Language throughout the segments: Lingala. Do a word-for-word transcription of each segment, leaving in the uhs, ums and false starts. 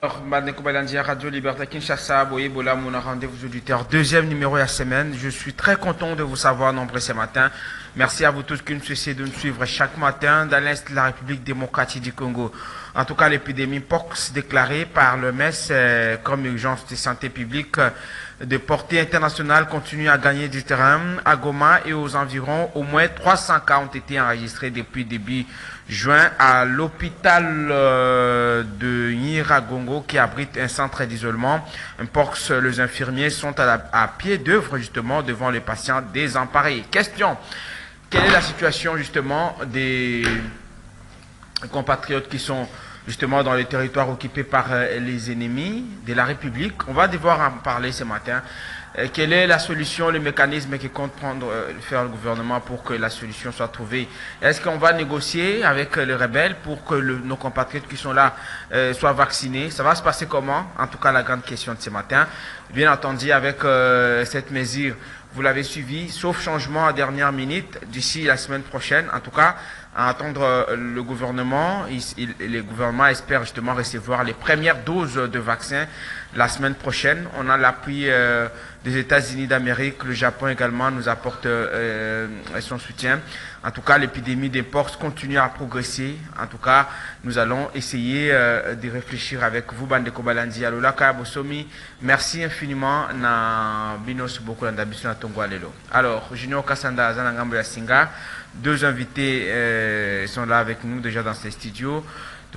Radio Liberté Kinshasa, Boyebola, mon rendez-vous auditeur, deuxième numéro de la semaine. Je suis très content de vous savoir nombreux ce matin. Merci à vous tous qui nous cessez de nous suivre chaque matin dans l'Est de la République démocratique du Congo. En tout cas, l'épidémie pox déclarée par le M E S euh, comme urgence de santé publique euh, de portée internationale continue à gagner du terrain. À Goma et aux environs, au moins trois cents cas ont été enregistrés depuis début juin à l'hôpital euh, de Nyiragongo qui abrite un centre d'isolement. Un pox, les infirmiers sont à, la, à pied d'œuvre justement devant les patients désemparés. Question, quelle est la situation justement des compatriotes qui sont justement dans les territoires occupés par euh, les ennemis de la République? On va devoir en parler ce matin. Euh, quelle est la solution, le mécanisme que compte prendre, euh, faire le gouvernement pour que la solution soit trouvée? Est-ce qu'on va négocier avec euh, les rebelles pour que le, nos compatriotes qui sont là euh, soient vaccinés? Ça va se passer comment? En tout cas, la grande question de ce matin. Bien entendu, avec euh, cette mesure, vous l'avez suivi, sauf changement à dernière minute, d'ici la semaine prochaine, en tout cas, à attendre le gouvernement. Il, il, le gouvernement espère justement recevoir les premières doses de vaccins la semaine prochaine. On a l'appui euh, des États-Unis d'Amérique, le Japon également nous apporte euh, son soutien. En tout cas, l'épidémie des pox continue à progresser. En tout cas, nous allons essayer euh, de réfléchir avec vous, Bandeko Balandi, Alola Kabosomi. Merci infiniment na Binos Bokolanda Bisuna Tongwa Lelo. Alors, Junior Kassanda Zanangambo Yasinga. Deux invités euh, sont là avec nous déjà dans ces studios.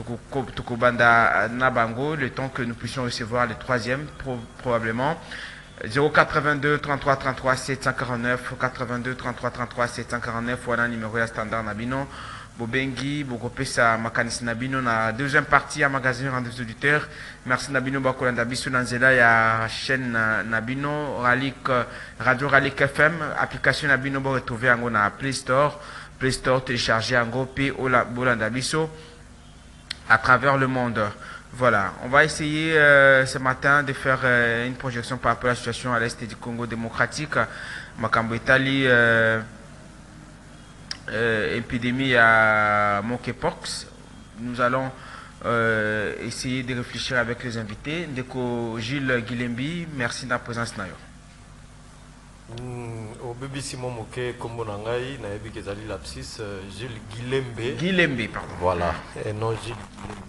Tokobanda Nabango, le temps que nous puissions recevoir le troisième, pro probablement. zéro quatre-vingt-deux trente-trois trente-trois sept cent quarante-neuf, quatre-vingt-deux trente-trois trente-trois sept cent quarante-neuf, voilà numéro standard Nabino. Bobengi, Bokopesa, Makanis Nabino, na deuxième partie à magazine rendez-vous auditeurs. Merci Nabino Bakolanda Biso Nanzela, il y a chaîne Nabino, Ralik, Radio Ralik F M, application Nabino, vous retrouvez en na Play Store, Play Store téléchargé en gros, P Bolanda Biso, à travers le monde. Voilà, on va essayer euh, ce matin de faire euh, une projection par rapport à la situation à l'est du Congo démocratique. Makambo Italie, euh, euh, épidémie à monkeypox. Nous allons euh, essayer de réfléchir avec les invités. Ndeko Gilles Guilembi, merci de la présence. Au B B C Momoke, Kombo Nangai, Naebi Kezali Lapsis, Gilles Guilembe. Guilembe, pardon. Voilà, et non Gilles Guilembe.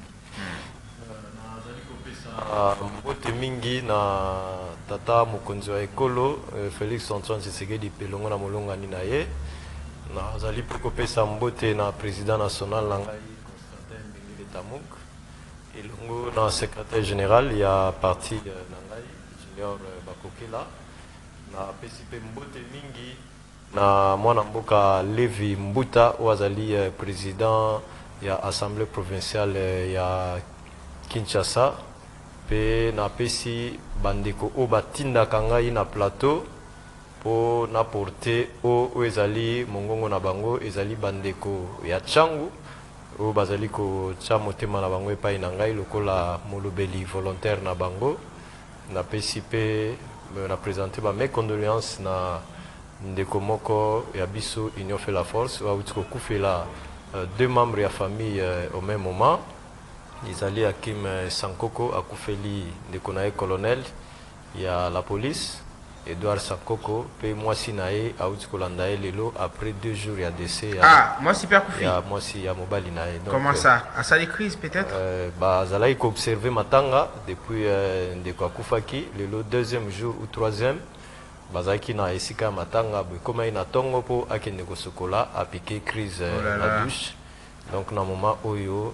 Mbote mingi na tata mokonzi wa ekolo Félix Antoine Tshisekedi pelongo na molongani na ye na zali pe kopesa mbote na président national na ngai Constantin Mbengele Tamuk elongo na secrétaire général ya parti na ngai Junior Bakokela na pesi pe mbote mingi na mwana mboka Levi Mbuta wazali président ya assemblée provinciale ya Kinshasa. Pe na pesi bandeko o batinda kangai na plateau po na porter o ezali mongongo na bango ezali bandeko ya changu o bazali ko cha motema na bango epai na ngai lokola molobeli volontaire na bango na pesi pe na présenter ba mes condoléances na ndeko moko ya biso Union fait la force wa utiko kufela deux membres ya famille au même moment. Izali Hakim Sankoko akufeli ndeko nae colonel ya la police Edouard Sankoko pe mwasi nae auti kolanda lelo après deux jours ya décès ya ah moi si père Koufi ya mwasi ya mobali nae. Comment ça à sa crise peut-être euh, ba zalai ko observer matanga depuis euh, ndeko akufaki lelo deuxième jour ou troisième bazaki na esika matanga bo koma ina tongo po akende ko sokola a piqué crise oh là la là. douche. Donc na moment oyo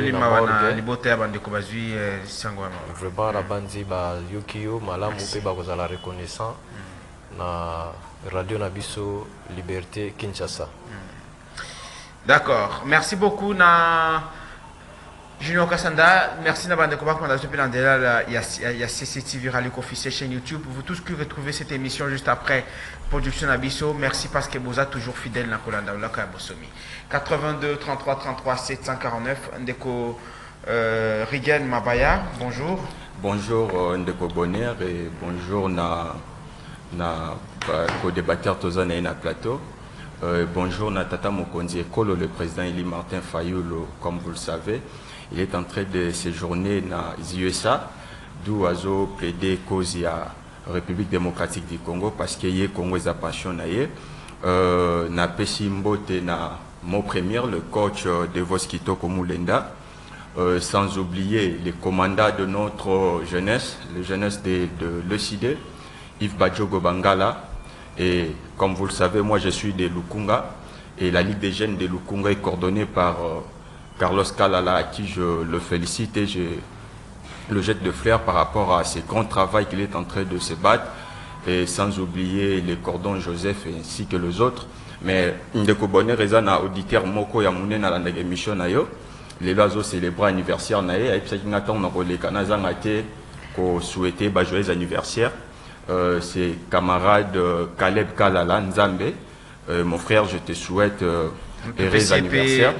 vraiment la bandi ba yokio malamu pe ba kozala reconnaissant na radio Nabiso Liberté Kinshasa. D'accord, merci beaucoup na Junior Kassanda, merci na bande combat pendant ce plan de là il y a il y a C C T V Ralik officiel chaîne YouTube. Vous tous qui retrouvez cette émission juste après production Nabiso, merci parce que vous êtes toujours fidèle na Kolanda la Kabosomi. quatre-vingt-deux trente-trois trente-trois sept cent quarante-neuf Ndeko euh, Rigen Mabaya, bonjour. Bonjour euh, Ndeko Bonheur et bonjour na na co-débatteur Tozana na plateau. Euh, bonjour na Tata Mokonzi Ekolo, le président Eli Martin Fayulu, comme vous le savez. il est en train de séjourner dans les U S A, d'où Azo plaidé cause à République démocratique du Congo parce que le Congo est passionné. Euh, na Pessi Mbote na mon premier, le coach de Voskito Komulenda, euh, sans oublier les commandants de notre jeunesse, les jeunesse de, de l'E C D, Yves Badjogo Bangala, et comme vous le savez, moi je suis de Lukunga, et la Ligue des jeunes de Lukunga est coordonnée par euh, Carlos Kalala, à qui je le félicite et je le jette de fleurs par rapport à ce grand travail qu'il est en train de se battre, et sans oublier les cordons Joseph ainsi que les autres. Mais ndeko bonheur ezana auditeur moko ya munena la émission na yo les loiseaux célébrer anniversaire na ye et puis ça n'attend na koleka na zanga te ko souhaiter ba joyeux anniversaire. Euh, c'est camarade euh, Caleb Kalala Nzambe, euh, mon frère, je te souhaite euh, heureux anniversaire.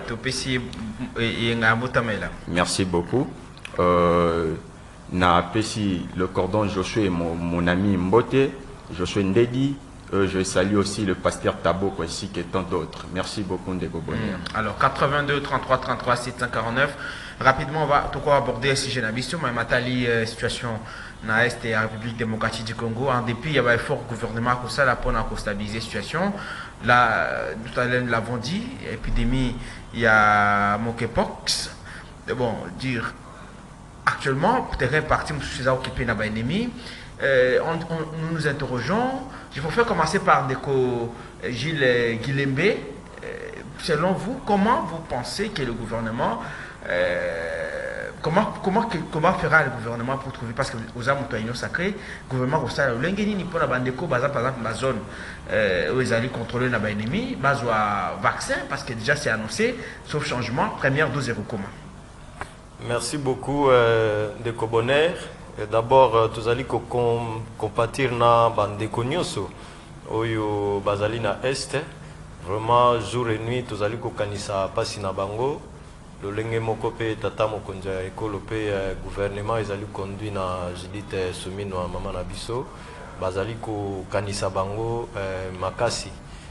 Merci beaucoup. Euh, na Pessi le cordon Josué, mon, mon ami Mbote, Josué Ndedi, euh, je salue aussi le pasteur Tabo ainsi que tant d'autres. Merci beaucoup Ndeko Bonheur. Mmh. Alors quatre-vingt-deux trente-trois trente-trois sept cent quarante-neuf, rapidement on va tout quoi aborder si j'ai l'ambition, mais matali euh, situation dans l'Est et la République démocratique du Congo, en dépit il y avait un fort gouvernement pour ça, pour stabiliser la situation. Là, tout à l'heure nous l'avons dit, épidémie, il y a monkeypox, bon, dire actuellement, peut-être parti, nous occupé d'un ennemi. Euh, on, on, nous nous interrogeons. Je préfère commencer par Deco Gilles Guilembe. Euh, selon vous, comment vous pensez que le gouvernement, euh, comment, comment, comment fera le gouvernement pour trouver, parce que aux âmes de sacré, le gouvernement au stade, l'engeni ni pour la bandeko, par exemple, la zone où ils allaient contrôler l'ennemi, base vaccin, parce que déjà c'est annoncé, sauf changement, première dose zéro comment. Merci beaucoup euh, de Koboner. D'abord, euh, tous allons compatir na bandeko nyoso oyo bazali na est. Vraiment jour et nuit tous allons kokanisa pasi na bango. Le lenge moko pe tata mokonzi ya ekolo pe euh, gouvernement ezali conduit na Judith Soumino mama na biso. Bazali kokanisa bango euh, makasi.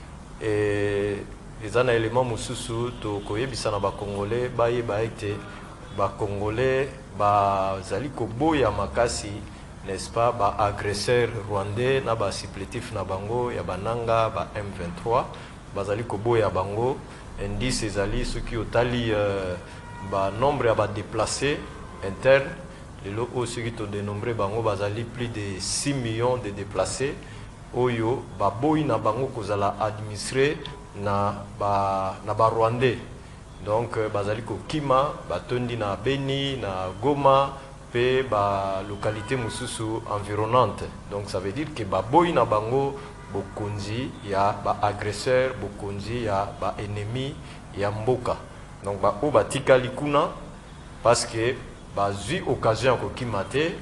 Et les ana éléments mususu to koyebisa na ba congolais ba yeba ete ba congolais ba zali ko boya makasi, n'est-ce pas, ba agresseur rwandais na ba supplétif na bango ya bananga ba M vingt-trois ba zali ko boya bango indice ezali ceux qui otali euh, ba nombre ya ba déplacés internes lelo o ceux qui to dénombré bango ba zali plus de six millions de déplacés oyo ba boyi na bango kozala administré na ba na ba rwandais. Donc, bazali ko kima, batondi na Beni, na Goma, pe ba localité mususu environnante. Donc, ça veut dire que ba boy na bango, bokonzi, ya ba agresseur, bokonzi, ya ba ennemi, ya mboka. Donc, ba o ba tika likuna, parce que ba zui occasion ko kimate,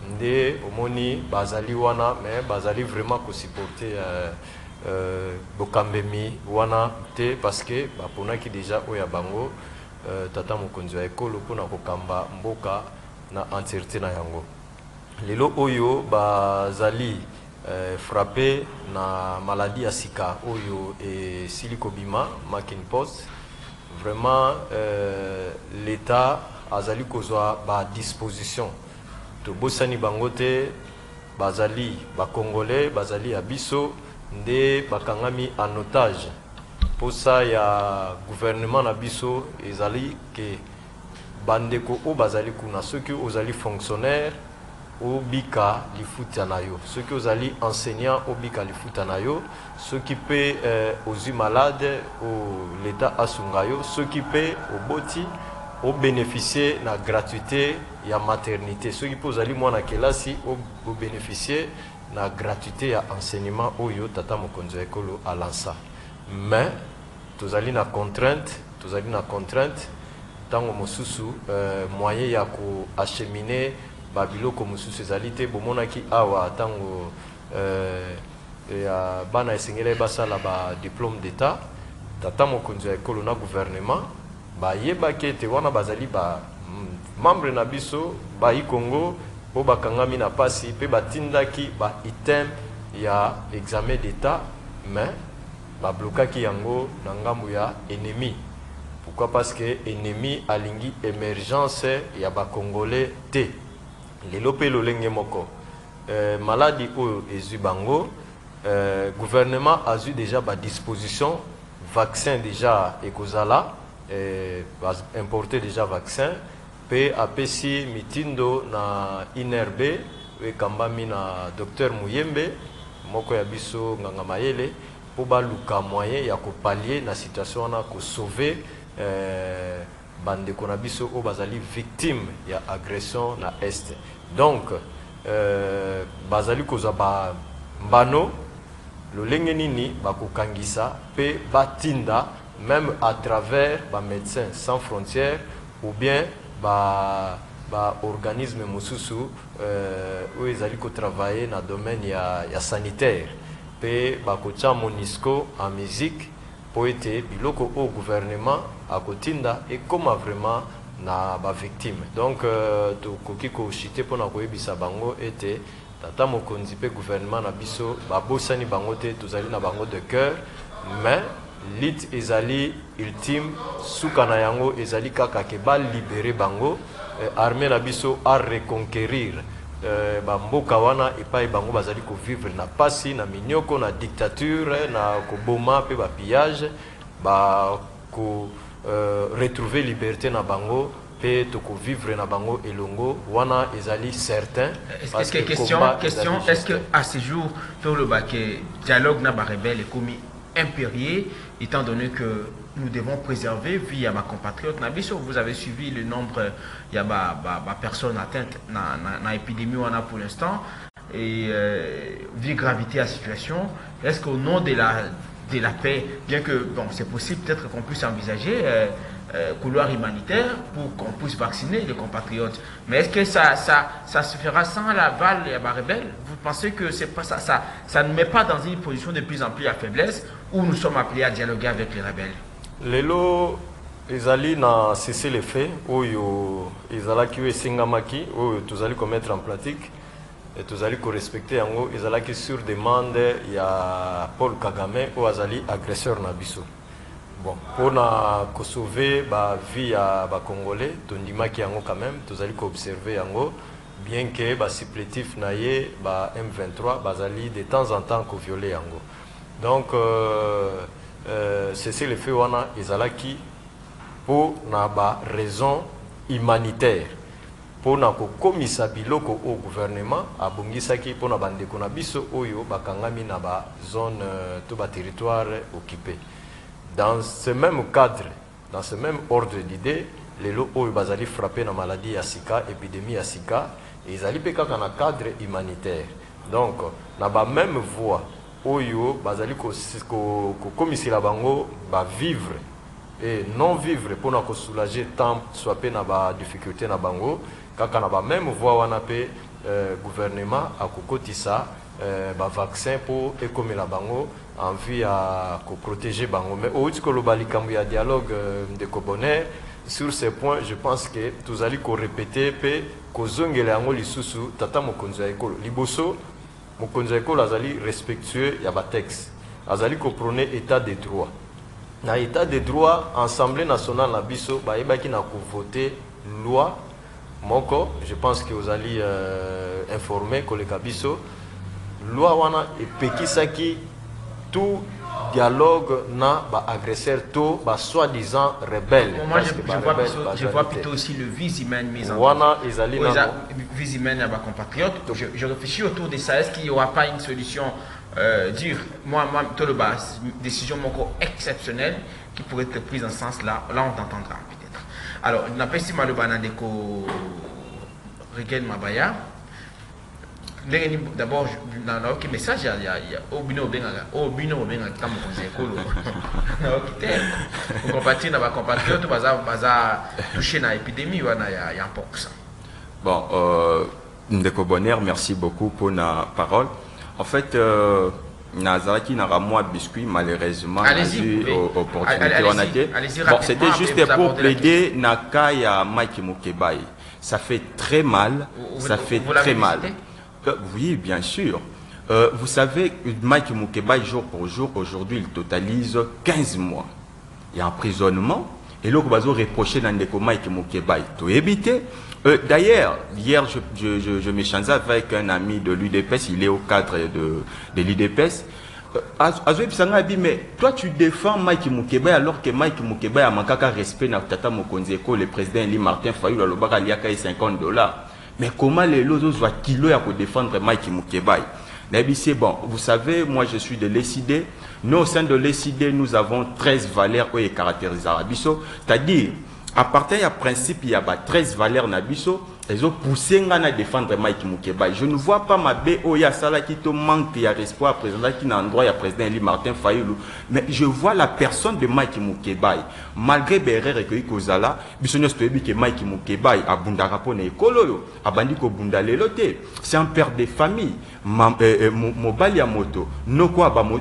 nde omoni bazali wana, mais bazali vraiment ko supporter euh, Euh, bokambemi wana te parce que bapona ki déjà oya bango euh, tata mokonzi ya ekolo pona kokamba mboka na entièreté na yango lelo oyo bazali euh, frappé na maladie ya sika oyo e siliko bima monkeypox. Vraiment euh, l'état azali kozwa ba disposition to bosani bango te bazali ba congolais bazali ya biso nde bakangami en otage pour ça ya gouvernement na biso ezali ke bandeko o bazali kuna ceux qui ozali fonctionnaire o bika lifuta na yo ceux qui ozali enseignant o bika lifuta na yo ceux qui peut euh, ozu malade o l'état asunga yo ceux qui peut au boti o bénéficier na gratuité ya maternité ceux qui peut ozali mwana kelasi o, o bénéficier na gratuité ya enseignement oyo tata mokonzi ekolo alansa. Mais tozali na contrainte tozali na contrainte tango mosusu euh, moyen ya ko acheminer babiloko mosusu ezali te bomonaki awa tango euh, ya bana esengeli basala ba diplôme d'état tata mokonzi ekolo na gouvernement ba yebaki ete wana bazali ba membre na biso ba i Congo po bakangami na pasi pe batindaki ba item ya examen d'état mais ba blokaki yango na ngambu ya ennemi Pourquoi? Parce que ennemi alingi émergence ya ba Congolais te. Lelo pe lolenge moko. Euh, maladie ou ezubango, euh, gouvernement a eu déjà ba disposition vaccin déjà ekozala, euh, importer déjà vaccin. Pe apesi mitindo na I N R B we kambami na docteur Muyembe moko ya biso nganga mayele po ba luka moyen ya ko pallier na situation na ko sauver euh, bande ko na biso o bazali victime ya agression na est. Donc euh, bazali koza ba mbano lolenge nini bakokangisa pe batinda même à travers ba médecins sans frontières ou bien ba ba organisme mususu euh, où ils allaient travailler dans le domaine ya, ya sanitaire pe ba kocha Monisco en musique pour être biloko au gouvernement à kotinda et comment vraiment na ba victime. Donc euh, to koki ko chité pour na koyebisa bango était tata mokonzi pe gouvernement na biso ba bosani bango te tozali na bango de cœur mais lit ezali ultime sukana yango ezali kaka ke ba libérer bango eh, armée na biso à reconquérir eh, ba mboka wana epai bango bazali ko vivre na pasi na minyoko na dictature na ko boma pe ba pillage ba ko euh, retrouver liberté na bango pe to ko vivre na bango elongo wana ezali certain. Est-ce que question question est-ce que à ce jour faire le baquet dialogue na ba rebelle est commis impérié, étant donné que nous devons préserver vie à ma compatriote. Vous avez suivi le nombre de personnes atteintes dans l'épidémie pour l'instant et euh, vu gravité à la situation. Est-ce qu'au nom de la, de la paix, bien que bon, c'est possible peut-être qu'on puisse envisager euh, euh, couloir humanitaire pour qu'on puisse vacciner les compatriotes, mais est-ce que ça, ça, ça se fera sans l'aval et la rebelle? Vous pensez que c'est pas ça, ça, ça ne met pas dans une position de plus en plus à faiblesse où nous sommes appelés à dialoguer avec les rebelles? Lelo ezali na cesser les faits oyo ezalaki o esengamaki oyo tozali ko mettre en pratique et tozali ko respecter yango ezalaki sur demande ya Paul Kagame o azali agresseur na biso. Bon, pour na ko sauver ba vie ya ba Congolais tondimaki yango quand même tozali ko observer yango bien que ba supplétif na ye ba M vingt-trois bazali de temps en temps ko violer yango. Donc euh, euh, c'est le fait wana ezalaki pour na ba raison humanitaire pour na ko komisa biloko au gouvernement abongisaki pour na bandeko na biso oyo bakangami na ba zone euh, to ba territoire occupé. Dans ce même cadre, dans ce même ordre d'idée, les lots oyo bazali frappé na maladie ya Sika, épidémie ya Sika, et ils allaient péka dans un cadre humanitaire. Donc, na ba même voie oyo bazali ko ko komisi la bango ba vivre et non vivre pour na ko soulager tant soit pe na ba difficulté na bango kaka na ba même voie wana pe euh, gouvernement a kokotisa euh, ba vaccin pour écomer la bango en vue à ko protéger bango. Mais au ko lo balikambu ya dialogue euh, de Koboner sur ces points, je pense que tous allez ko répéter pe ko zongela yango lisusu tata mokonzi ya ekolo liboso. Mokonzi ya ekolo azali respectueux ya ba texte azali ko prôner état de droit na état de droit assemblée nationale na biso ba yebaki na ko voter loi moko. Je pense que vous allez euh, informer koleka biso loi wana epekisaki tout dialogue na ba agresseur to ba soi-disant rebelle. Moi je, je, vois plutôt, je vois plutôt aussi le vise humain mis en wana ezali na vise humain à ba compatriote. Je, je réfléchis autour de ça. Est-ce qu'il n'y aura pas une solution euh, dire moi moi tout le bas décision moko exceptionnelle qui pourrait être prise en ce sens là là on t'entendra peut-être. Alors n'a pas si mal banadeko Regen Mabaya. D'abord, dans le message, il y a au bino benga, au bino benga tamu konzekolo. Na okite, pour compatir na ba compatriote baza baza touché na épidémie wana ya ya pox. Bon, euh, Ndeko Bonner, merci beaucoup pour la parole. En fait, euh, Nazaraki n'a pas moi biscuit malheureusement allez-y, opportunité on a été. Bon, c'était juste pour plaider Naka ya Mike Mukebai. Ça fait très mal, vous, ça vous, fait vous très mal. Visité? Oui, bien sûr. Euh, vous savez, Mike Mukebai, jour pour jour, aujourd'hui, il totalise quinze mois. Il y a emprisonnement. et là bazo reprocher dans ndeko Mike Mukebai to éviter. Euh, D'ailleurs, hier, je, je, je, je m'échangeais avec un ami de l'U D P S, il est au cadre de, de l'U D P S. Euh, mais toi, tu défends Mike Mukebai alors que Mike Mukebai a manqué de respect dans Tata Mokonzeko, le président Eli Martin Fayulu, le baga il y a cinquante dollars. Mais comment les autres voient kilo à défendre Mike Mukebai? C'est bon, vous savez, moi je suis de l'E C I D. Nous, au sein de l'E C I D, nous avons treize valeurs qui caractérisent Arabiso. C'est-à-dire, à partir du principe, il y a treize valeurs Nabiso. Ils ont poussé à défendre Mike Mukebai. Je ne vois pas ma B O, il y a ça qui te manque, il y a l'espoir président qui n'a endroit, il y a président Eli Martin Fayulu. Mais je vois la personne de Mike Mukebai. Malgré Bérère et Kozala, Bissonio Stoebi que Mike Mukebai a Bundarapone et Kololo, a Bandiko Bundalelote. C'est un père de famille. Mobali Yamoto, Noko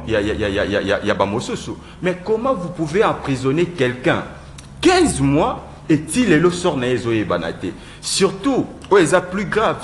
Yabamososu. Mais comment vous pouvez emprisonner quelqu'un quinze mois? Est-il le sort na banate? Surtout, où est plus grave,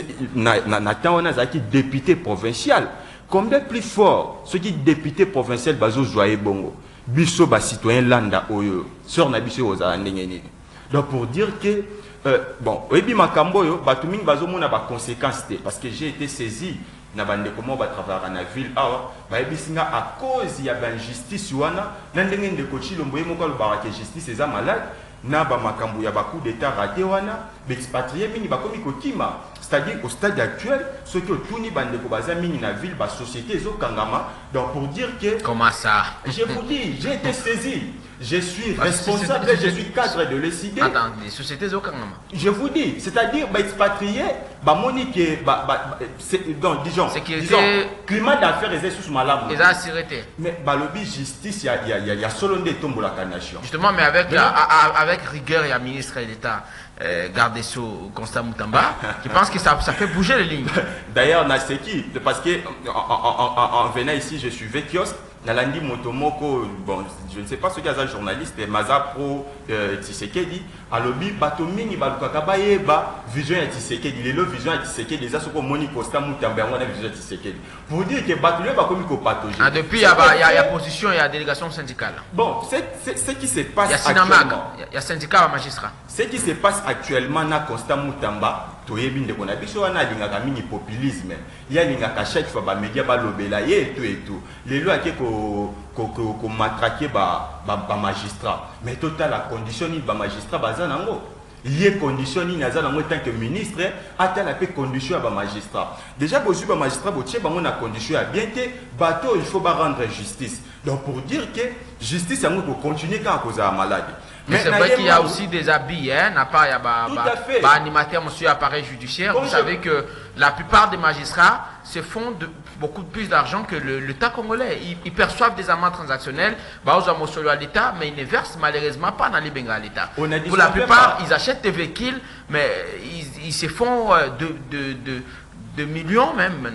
Nathan on a qui député provincial. Combien plus fort, ceux qui député provincial bazo joye bongo. Biso ba citoyen landa oyo. Sort na biso aux anengeni. Donc pour dire que euh, bon, oyebi makambo yo batuming bazo mona ba conséquences parce que j'ai été saisi na bande comment ba travailler na ville awa ba ebisinga à cause ya ba justice wana na ndenge ndeko chilombo yemoko lo ba que justice eza malade. Na ba makambo ya ba coup d'état raté wana expatrié mini ba komi kokima, c'est-à-dire au stade actuel ce que tuni bande ko baza mini na ville ba société zo kangama. Donc pour dire que comment ça, je vous dis, j'ai été saisi, je suis responsable, je suis cadre de l'E C I D. Attends, les sociétés zo kangama, je vous dis, c'est-à-dire ba expatrié ba monique ba ba donc disons sécurité, climat d'affaires et sous malamu les assurété, mais ba lobby justice il y a il y a il y a solo de tombe la nation justement. Mais avec la, avec rigueur, il y a ministre d'État euh, garde des Sceaux Constant Moutamba qui pense que ça, ça fait bouger les lignes. D'ailleurs, Naseki, parce que en, en, en, en venant ici, je suivais kiosque. Nalandi Motomoko, bon, je ne sais pas ce qu'il y a un journaliste, Maza Pro euh, Tshisekedi, à l'obi, Batomini, Balukakabaye, ba, vision à Tshisekedi, les lots vision à Tshisekedi, les assos comme Moni Costa Moutamba, on a vision à Tshisekedi. Pour dire que Batulé va comme pathologie. Ah, depuis, il y a, y, a, y a position, il y a délégation syndicale. Bon, c'est ce qui se passe. Il y a Sinamag, il y a syndicat magistrat. Ce qui se passe actuellement dans Constant Moutamba, toyebi ndeko na biso wana alingaka mingi populisme ya alingaka chaque fois ba média ba lobela ye tout et tout les lois qui ko ko ko matraquer ba ba magistrat mais total la condition ni ba magistrat baza nango lié condition ni naza nango tant que ministre ata la pe condition ba magistrat déjà bozu ba magistrat botie bango na condition ya bien te bateau il faut ba rendre justice. Donc pour dire que justice yango ko continuer quand cause à malade. Mais, mais c'est vrai qu'il y a aussi des habits, hein, n'a pas, il y a bah, bah, bah, animateur, monsieur appareil judiciaire. Comme vous je... savez que la plupart des magistrats se font de, beaucoup plus d'argent que l'État congolais. Ils, ils perçoivent des amendes transactionnelles, bah, aux amours à l'État, mais ils ne versent malheureusement pas dans les Bengas à l'État. Pour la plupart, ils achètent des véhicules, mais ils, ils se font de, de, de de millions même,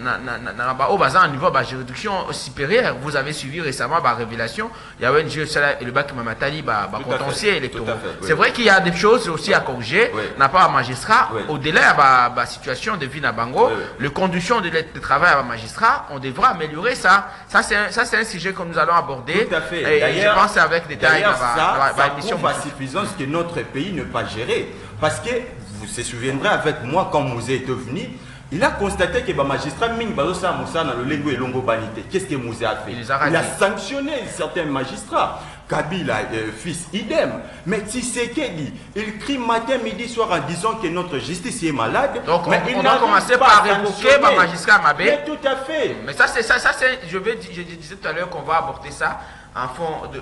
au bazar, au niveau de la juridiction supérieure. Vous avez suivi récemment la révélation, il y a un jeu et le bac Mamatali, le contentieux électoral. C'est vrai qu'il y a des choses aussi à corriger, n'a pas un magistrat, au-delà de la situation de vie à Bango, les conditions de travail à magistrat, on devra améliorer ça. Ça, c'est un, un sujet que nous allons aborder. Tout à fait. Et je pense avec des détails dans la mission. Ça prouve suffisance que notre pays ne pas gérer. Parce que vous vous souviendrez avec moi quand Mouzé est venu, il a constaté que les magistrats Ming Bazosa Moussa dans le Lengo et Longo Banité. Qu'est-ce que Mouzé a fait? Il, il a sanctionné certains magistrats. Kabila, euh, fils, idem. Mais Tshisekedi, il crie matin, midi, soir en disant que notre justice est malade. Donc mais on, il on a commencé par révoquer le magistrat Mabé. Mais tout à fait. Mais ça, c'est ça, ça c'est, je, vais, je, je disais tout à l'heure qu'on va aborder ça en fond de,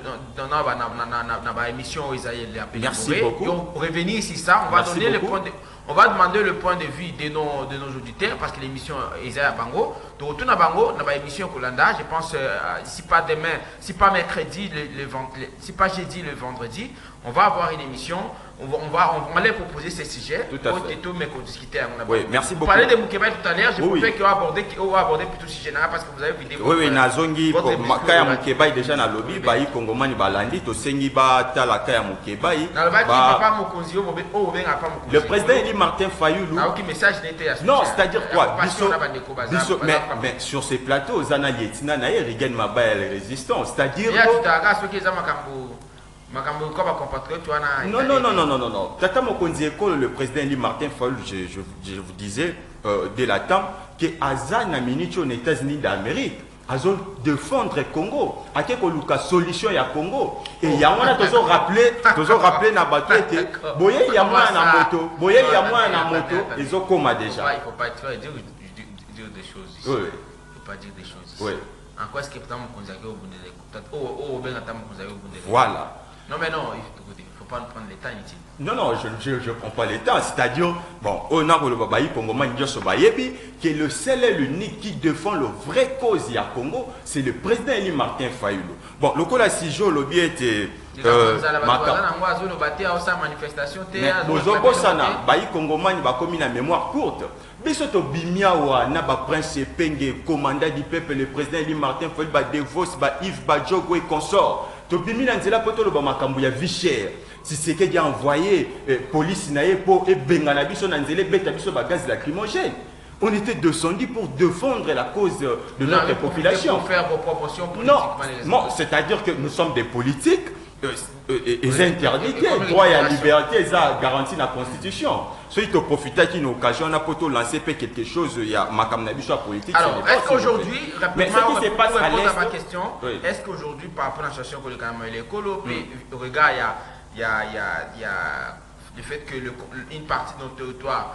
dans l'émission Isaïe. Merci beaucoup. Donc, revenir ici, ça, on va Merci donner beaucoup. le point de... On va demander le point de vue de nos, de nos auditeurs parce que l'émission est à Bango. Donc, retourne à Bango, dans l'émission Kolanda, je pense, euh, si pas demain, si pas mercredi, le, le, le, si pas jeudi, le vendredi, on va avoir une émission. On va, on va, on va aller proposer ces sujets. Tout à fait. Tout, mais qu'on discutait. Oui, merci beaucoup. Vous parlez de Mukebai tout à l'heure, je oui, pouvais qu'on va aborder, on va aborder plutôt ce général parce que vous avez vidéo. Oui, oui, Nazongi, Kaya Mukebai déjà dans le lobby, Baï Kongomani Balandi, Tosengi Ba Tala Kaya Mukebai. Le président Eli Martin Fayulu. Ah, ok, message n'était à ce non, c'est-à-dire quoi? Mais, mais sur ces plateaux, Zana Yetina Naye, Rigen Mabaya les résistants. C'est-à-dire. Non, non, non, non, non, non, non. Tata Mokonzi Ekolo, le président Eli Martin Fayulu, je, je, je vous disais euh, dès la temps que Azan a minité aux États-Unis d'Amérique. Azon défendre le Congo. A quelque luka solution ya Congo. Et il y a moins toujours rappelé, toujours rappelé na bateau était. Boye il y a moins na moto. Boye il y a moins na moto. Ils ont comme déjà. Il faut pas dire des choses ici. Oui. Il faut pas dire des choses ici. Oui. En quoi est-ce que peut-être Mokonzi Ekolo au bout de l'écoute? Oh, oh, ben attends Mokonzi Ekolo au bout de l'écoute. Voilà. Non mais non, il ne faut pas nous prendre les temps inutiles. Non, non, je ne prends pas les temps. C'est-à-dire, bon, on a le Babaï Congomani que le seul et l'unique qui défend le vrai cause à Congo, c'est le président Eli Martin Fayulu. Bon, le cas si je le bien était. Euh, manifestation, Baï Congomani va comme une mémoire courte. Bisoto Bimiawa, Naba Prince Penge, commandant du peuple, le président Eli Martin Fayulu, Devos, Yves Badjogo et consort. Tobimi Nanzela Poto ba makambu ya vie chère. Si c'est que a envoyé eh, police naé pour et bengana biso nanzele beta biso ba gaz lacrymogène. On était descendu pour défendre la cause de non, notre population. Pour faire vos proportions politiques. Non, non, c'est-à-dire que nous sommes des politiques euh, euh, et, et oui, interdits, droit et à liberté, ça garantit la Constitution. Ceux qui profitent d'une occasion, on a plutôt lancé quelque chose, il y a ma politique. Alors, est-ce qu'aujourd'hui, mais ce qui se passe à l'Est, ma question, oui. Est-ce qu'aujourd'hui, par rapport à la situation que le Canada est écolo, regarde, il y a, il y, a, il y a le fait que le, une partie de notre territoire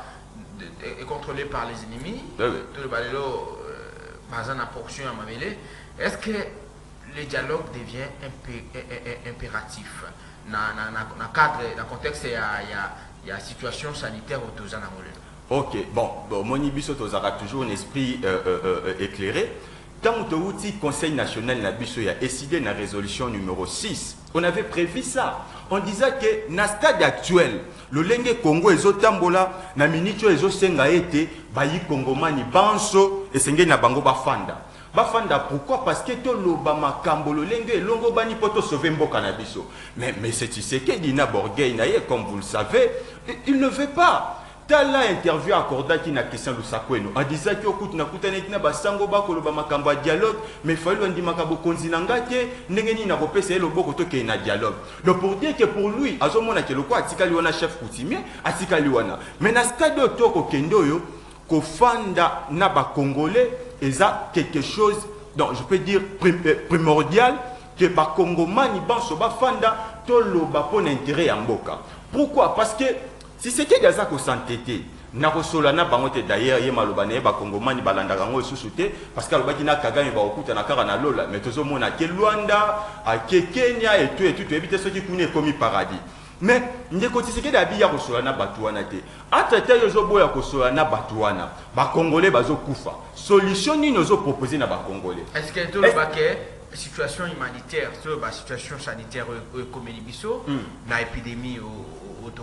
est contrôlée par les ennemis, oui, oui. Tout le balélo, bazan a portion à Mamélé. Est-ce que le dialogue devient impé, impératif dans le cadre, dans le contexte, il y a, il y a situation sanitaire autour de la Ok, bon, bon mon ibiso tozara toujours un esprit euh, euh, éclairé. Quand on a le Conseil national Nabiso a décidé dans la résolution numéro six, on avait prévu ça. On disait que dans le stade actuel, le Lengue Congo et Zotambola, na minitio et Zosenga été, bayi Congomani banso et Senge na bango bafanda. Bafanda pourquoi? Parce que tout le bama kambolo Lengue longo bani poto sauver mboka na biso. Mais mais c'est tu sais que Dina Borgay naye comme vous le savez, il ne veut pas. Tala interview accordé qui na question Lusakweno en disant que okut na kutana kina basango bakolo ba makambo dialogue mais fallu ndi makabo konzinanga te ndengeni na kopesa le boko to ke na dialogue. Donc pour dire que pour lui azomona ke lokwa atikali wana chef coutumier atikali wana mais na stade to ko kendo yo ko fanda na ba congolais eza quelque chose donc je peux dire primordial que ba congomani banso ba fanda to lo ba pon intérêt ya mboka. Pourquoi? Parce que si c'est que Gaza ko s'entêter, na ko solana bangote d'ailleurs ye malobane ba Congomani balanda rango susute parce que alobaki na Kagame ba okuta na kara na lola mais tozo mona ke Luanda, a ke Kenya et tout et tout éviter ceux qui kuni comme paradis. Mais ndeko tiseke dabi ya ko solana batuana te. Atata yozo boya ko solana batuana, ba Congolais bazo kufa. Solution ni nozo proposer na ba Congolais. Est-ce que tout le baquet situation humanitaire, sur la situation sanitaire comme Bisso, na épidémie au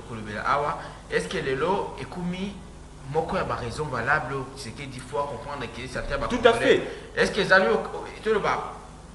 est-ce que les lots est commis moko ya raison valable c'est que dix fois comprendre que certains tout à fait est-ce que zali tout le bas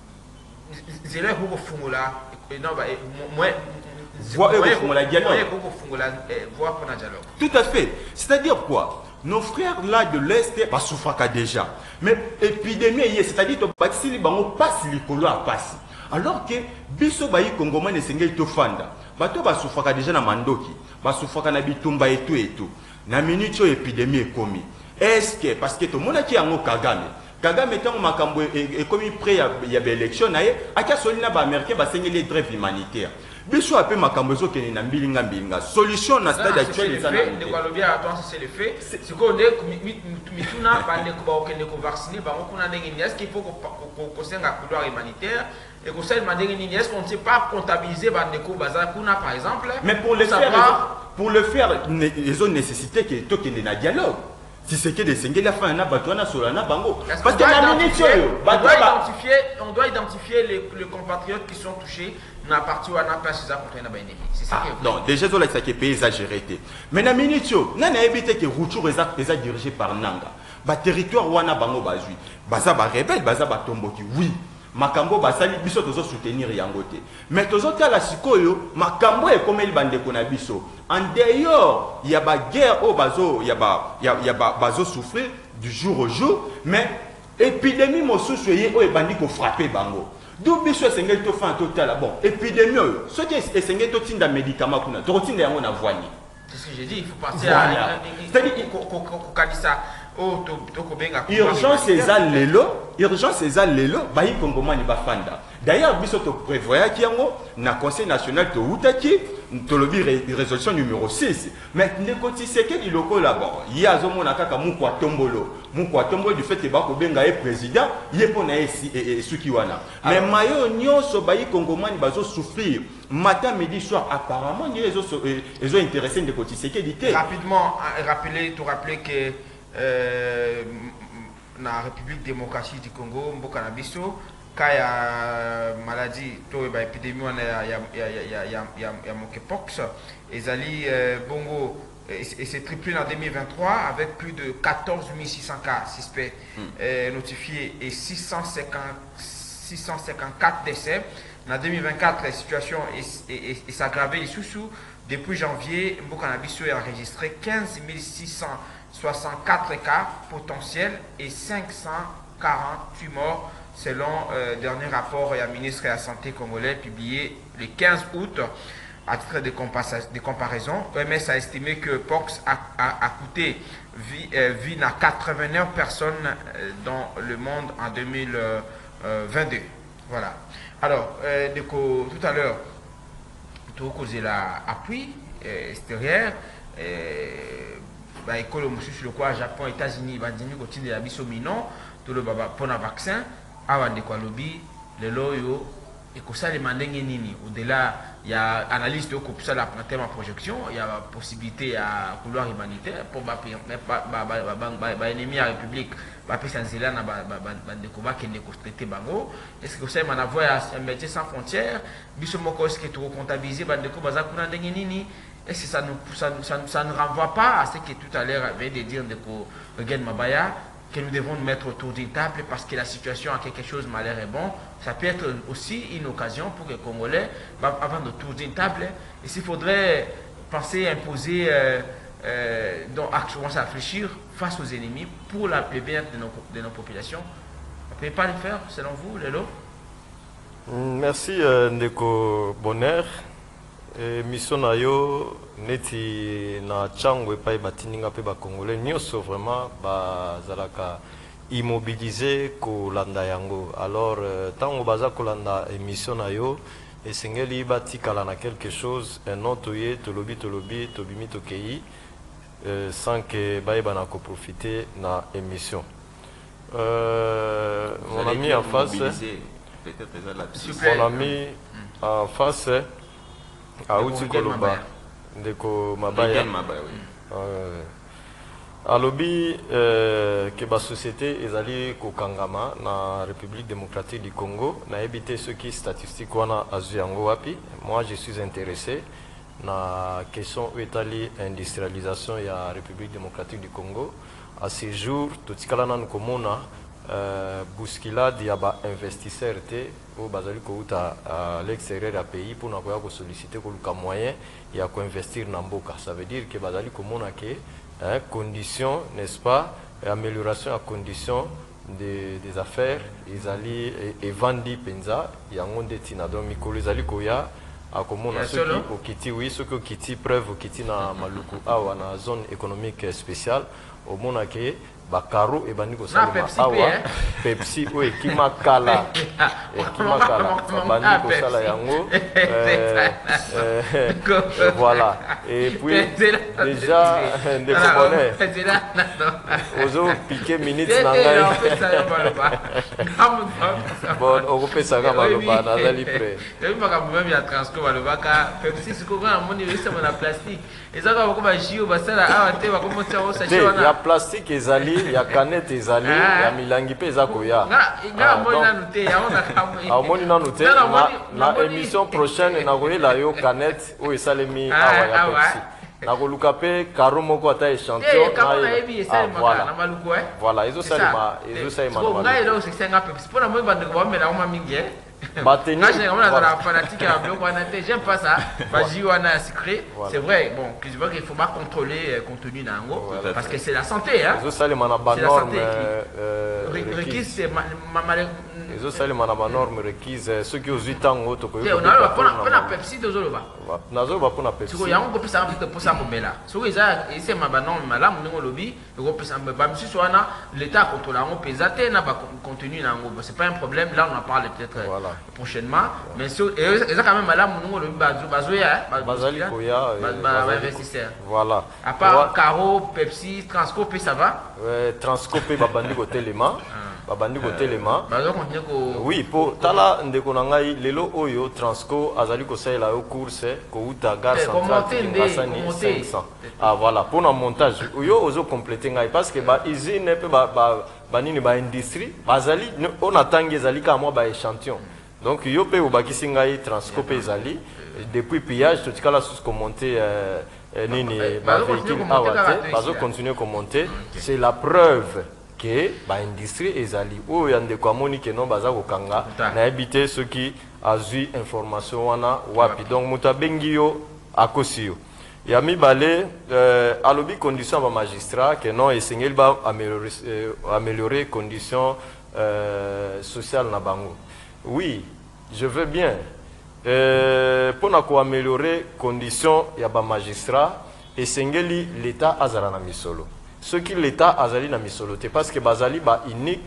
zele ko fungula non ba moi voir ko fungula dialogue ko fungula voir pour un dialogue tout à fait c'est-à-dire quoi nos frères là de l'Est ba souffraka déjà mais épidémie c'est-à-dire to batsili bango passe likolo a passe alors que biso bayi Congomani sengeli to fanda bato basufaka déjà na mandoki basufaka na bitumba et tout et tout na minute épidémie ekomi est-ce que parce que to mona ki yango Kagame Kagame tango makambo ekomi près ya ya élection na ye akia solina ba américain ba sengeli trêve humanitaire biso ape makambo zo kene na mbilinga mbilinga solution na stade actuel ça de quoi le bien attends c'est le fait c'est qu'on est mituna bande ko ba okende ko vacciner ba ko na ndenge est-ce qu'il faut ko senga couloir humanitaire et qu'on sait demander est-ce qu'on ne sait pas comptabiliser Bandeko Bazar Kuna par exemple. Mais pour le faire, pour le faire, ils ont nécessité que tout qu'il y ait un dialogue. Si c'est que des singles la fin na batouana solana bango. Parce que on doit identifier, on doit identifier les, les compatriotes qui sont touchés na partie ou na place ça contre na ennemi. C'est ça ah, qui est non, déjà ça ça qui est exagéré. Mais na minutio, na na évité que Routour est dirigé par Nanga. Ba territoire wana bango bazui. Baza ba rebelle, baza ba tomboki. Oui. Makambo basali biso tozo soutenir yango te mais tozo tala sikoyo makambo e komeli bandeko na biso en dehors il y a ba guerre au bazo il y a ba il y a ba bazo souffrir du jour au jour mais épidémie mosusu ye o e bandi ko frapper bango d'où biso esengeli tofanda totala bon épidémie oyo soki esengeli totinda médicament kuna tokotinda yango na voini. C'est ce que j'ai dit, il faut penser à c'est-à-dire kokanisa oh tokobenga urgence eza lelo urgence eza lelo bayi kongomani bafanda. D'ailleurs biso to prévoyaki yango na conseil national to utaki tolobi résolution numéro six mais ndeko Tshisekedi loko là-bas il y a zomona kaka mukwa tombolo mukwa tombolo du fait que bakobenga e président yepo na esi e suki wana mais mayo nyonso bayi kongomani bazo souffrir matin midi soir apparemment ni les autres ils ont intéressé ndeko Tshisekedi té rapidement rappeler tout rappeler que euh, na République démocratique du Congo mboka na biso quand il y a maladie, il y a épidémie, il y a monkeypox, et Zali Bongo, et c'est triplé en deux mille vingt-trois avec plus de quatorze mille six cents cas suspects mm. notifiés et six cent cinquante-quatre décès. En deux mille vingt-quatre, la situation est aggravée sous-sous. Depuis janvier, Mbokanabiso a enregistré quinze mille six cent soixante-quatre cas potentiels et cinq cent quarante-huit morts. Selon le euh, dernier rapport de la ministre de la Santé congolais publié le quinze août, à titre de, de comparaison, O M S a estimé que Pox a, a, a coûté vie, euh, vie à quatre-vingt-neuf personnes euh, dans le monde en deux mille vingt-deux. Voilà. Alors, euh, de, tout à l'heure, tout causé l'appui euh, extérieur. Euh, bah, école sur le quoi Japon, États-Unis, Bandini continue à bisominon, tout le baba pour un vaccin. Avant de quoi lobby le loyo et que ça les mandingue nini au-delà il y a analyse de coupe ça la ma projection il y a possibilité à couloir humanitaire pour ba mais pas ba ennemi à république ba pesa nzela na ba ba de combat qui ne traiter bango est-ce que ça man avoir un métier sans frontières biso moko est-ce que tu comptabiliser ba de ko baza kuna ndenge nini est-ce que ça nous ça, ça, ça ne renvoie pas à ce que tout à l'heure avait de dire de ko Regan Mabaya que nous devons nous mettre autour d'une table parce que la situation a quelque chose malheur est bon. Ça peut être aussi une occasion pour les Congolais, avant autour d'une table, et s'il faudrait penser imposer, euh, euh, donc commencer à réfléchir face aux ennemis pour la, le bien de nos, de nos populations. On ne peut pas le faire, selon vous, Lelo? Merci, euh, Ndeko Bonheur. Mission na yo neti na chango epai batininga pe ba congolais nyonso vraiment ba zalaka immobiliser ko landa yango alors tango baza ko landa émission na yo esengeli batikala na quelque chose un autre ye tolobi tolobi tobimi tokei sans que baeba na ko profiter na émission euh, mon ami en face mon ami en face Aouti Koloba ndeko Mabaya alobi que la société ezali kokangama na République démocratique du Congo na ebité ceux qui statistiques wana azuyango wapi. Moi je suis intéressé na question etali industrialisation ya République démocratique du Congo à ce jour totikala nanu komona Euh, bousculade ya ba investisseur te au bazali ko uta à l'extérieur du pays pour nakoya ko solliciter ko luka moyen ya ko investir na mboka. Ça veut dire que bazali ko mona ke hein, condition n'est-ce pas amélioration à condition des des affaires ezali et vendi penza ya ngonde tina donc mikolo ezali ko ya akomona ceux qui okiti oui ceux qui okiti preuve okiti na maluku awa na zone économique spéciale au mona ke bakaro et bandi ko salima awa Pepsi o ekima kala ekima kala bandi ko sala yango voilà et puis déjà de connaît ozo piquer minutes na ngai bon on peut ça comme le ban à la libre et pas comme même il y a transport le baka Pepsi c'est quoi mon niveau c'est mon plastique et ça va comme jio basala awa te va comme ça ça il y a plastique ezali il y a canette ezali il y a milangi pe za koya nga moni na noté ya on a kamwe a moni na noté na émission prochaine na koyela yo canette o esalemi awa ya Pepsi na koluka pe karo moko ata échantillon na maluko eh voilà ezo salima ezo salima na nga elo c'est nga Pepsi pour na moi bande ko bamela o mamingi eh Bateni, moi j'ai vraiment la fanatique à bloc j'aime pas ça vas-y on a secret c'est vrai bon je vois qu'il faut pas contrôler contenu nango parce que c'est la santé hein je sais les mana ba norme requise c'est les autres salles manama norme requise ceux qui ont huit ans auto ko on a pas na Pepsi de zolo ba nazo ba pona Pepsi siko yango ko pesa peut pour ça mobela siko iza ese mabano malamu ningo lobi ko pesa ba misi soana l'état contrôle on pesa te na ba contenu na ngo c'est pas un problème là on en parle peut-être prochainement mais eza quand même malamu ningo lobi ba bazoya bazali koya ba investisseur voilà à part Caro Pepsi Transcope ça va ouais Transcope ba bandi ko telema babandi kotelema bazo continuer ko oui po tala ndeko na ngai lelo oyo Transco azali ko saela yo course ko uta gare centrale basani cinq cents ah voilà pour un montage oyo ozo compléter ngai parce que ba usine pe ba ba nini ba industrie bazali on attend ezali ka moi ba échantillon donc yo pe obakisi ngai Transco pe ezali depuis pillage tout cas là sous commenter nini ba véhicule awate bazo continuer commenter c'est la preuve que ba industrie ezali o yande ko amoni ke non baza ko kanga na habité ceux qui a eu information wana wapi donc mutabengi yo akosio ya mi balé euh, alobi condition ba magistrat que non esengeli ba améliorer euh, améliorer conditions euh, sociales na bango oui je veux bien euh, pour na ko améliorer conditions ya ba magistrat esengeli l'état azala na misolo ce qui l'État azali na misoloté parce que bazali ba unique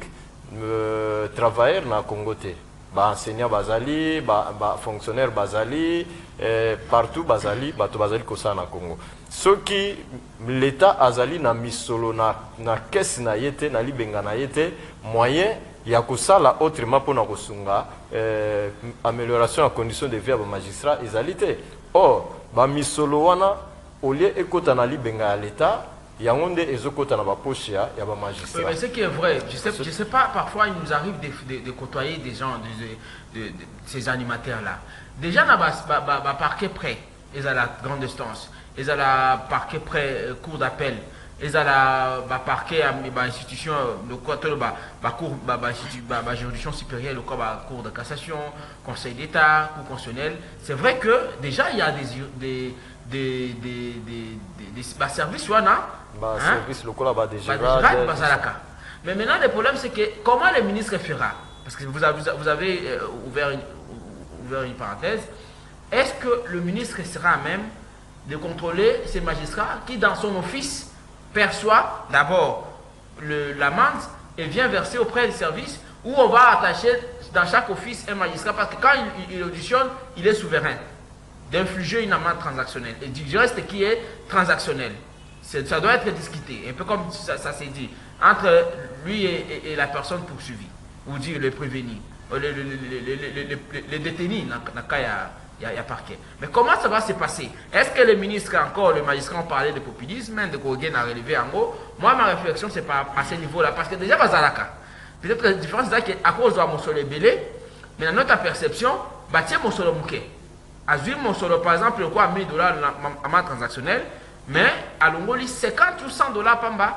euh, travailleur na Congo te ba enseignant bazali ba, ba fonctionnaire bazali euh, partout bazali bato bazali kosa na Congo ce qui l'État azali na misolo na na caisse na yete na libenga na yete moyen ya kosala autrement pour na kosunga euh, amélioration en conditions de vie ba magistrat ezalité or ba misolo wana au lieu ekota na libenga ya l'État Yangonde et Zokota na ba poche ya ba magistrat. Mais ce qui est vrai, je sais, je sais pas, parfois il nous arrive de, de, de côtoyer des gens, de, de, de, de ces animateurs-là. Déjà, na ba, ba, ba, ba parquet près, ils ont la grande distance, ils ont la parquet près, cour d'appel, ils ont la ba parquet à ba institution, le côté ba ba cour ba ba, ba, ba juridiction supérieure, le quoi ba cour de cassation, conseil d'État, cour constitutionnelle. C'est vrai que déjà il y a des des des des des, des, des bah, services wana bah, hein? Service local bah, des gérades, bah, mais maintenant le problème c'est que comment le ministre fera parce que vous avez, vous avez euh, ouvert, une, ouvert une parenthèse est-ce que le ministre sera à même de contrôler ces magistrats qui dans son office perçoit d'abord l'amende et vient verser auprès des services où on va attacher dans chaque office un magistrat parce que quand il, il auditionne il est souverain d'infliger une amende transactionnelle et du reste qui est transactionnel. Ça doit être discuté, un peu comme ça, ça s'est dit, entre lui et, et, et la personne poursuivie, ou dire le prévenu, les, les, les, les, les, les détenus dans le cas il y a parquet. Mais comment ça va se passer? Est-ce que le ministre, encore le magistrat, ont parlé de populisme, de Kogen a relevé en gros? Moi, ma réflexion, c'est pas à ce niveau-là, parce que déjà, Bazalaka, peut-être que la différence, c'est qu'à cause de mon solo belé, mais dans notre perception, bah tiens, mon solo mouké. Azul mon solo, par exemple, le quoi, mille dollars à ma transactionnelle, mais à l'ongoli, cinquante ou cent dollars pamba,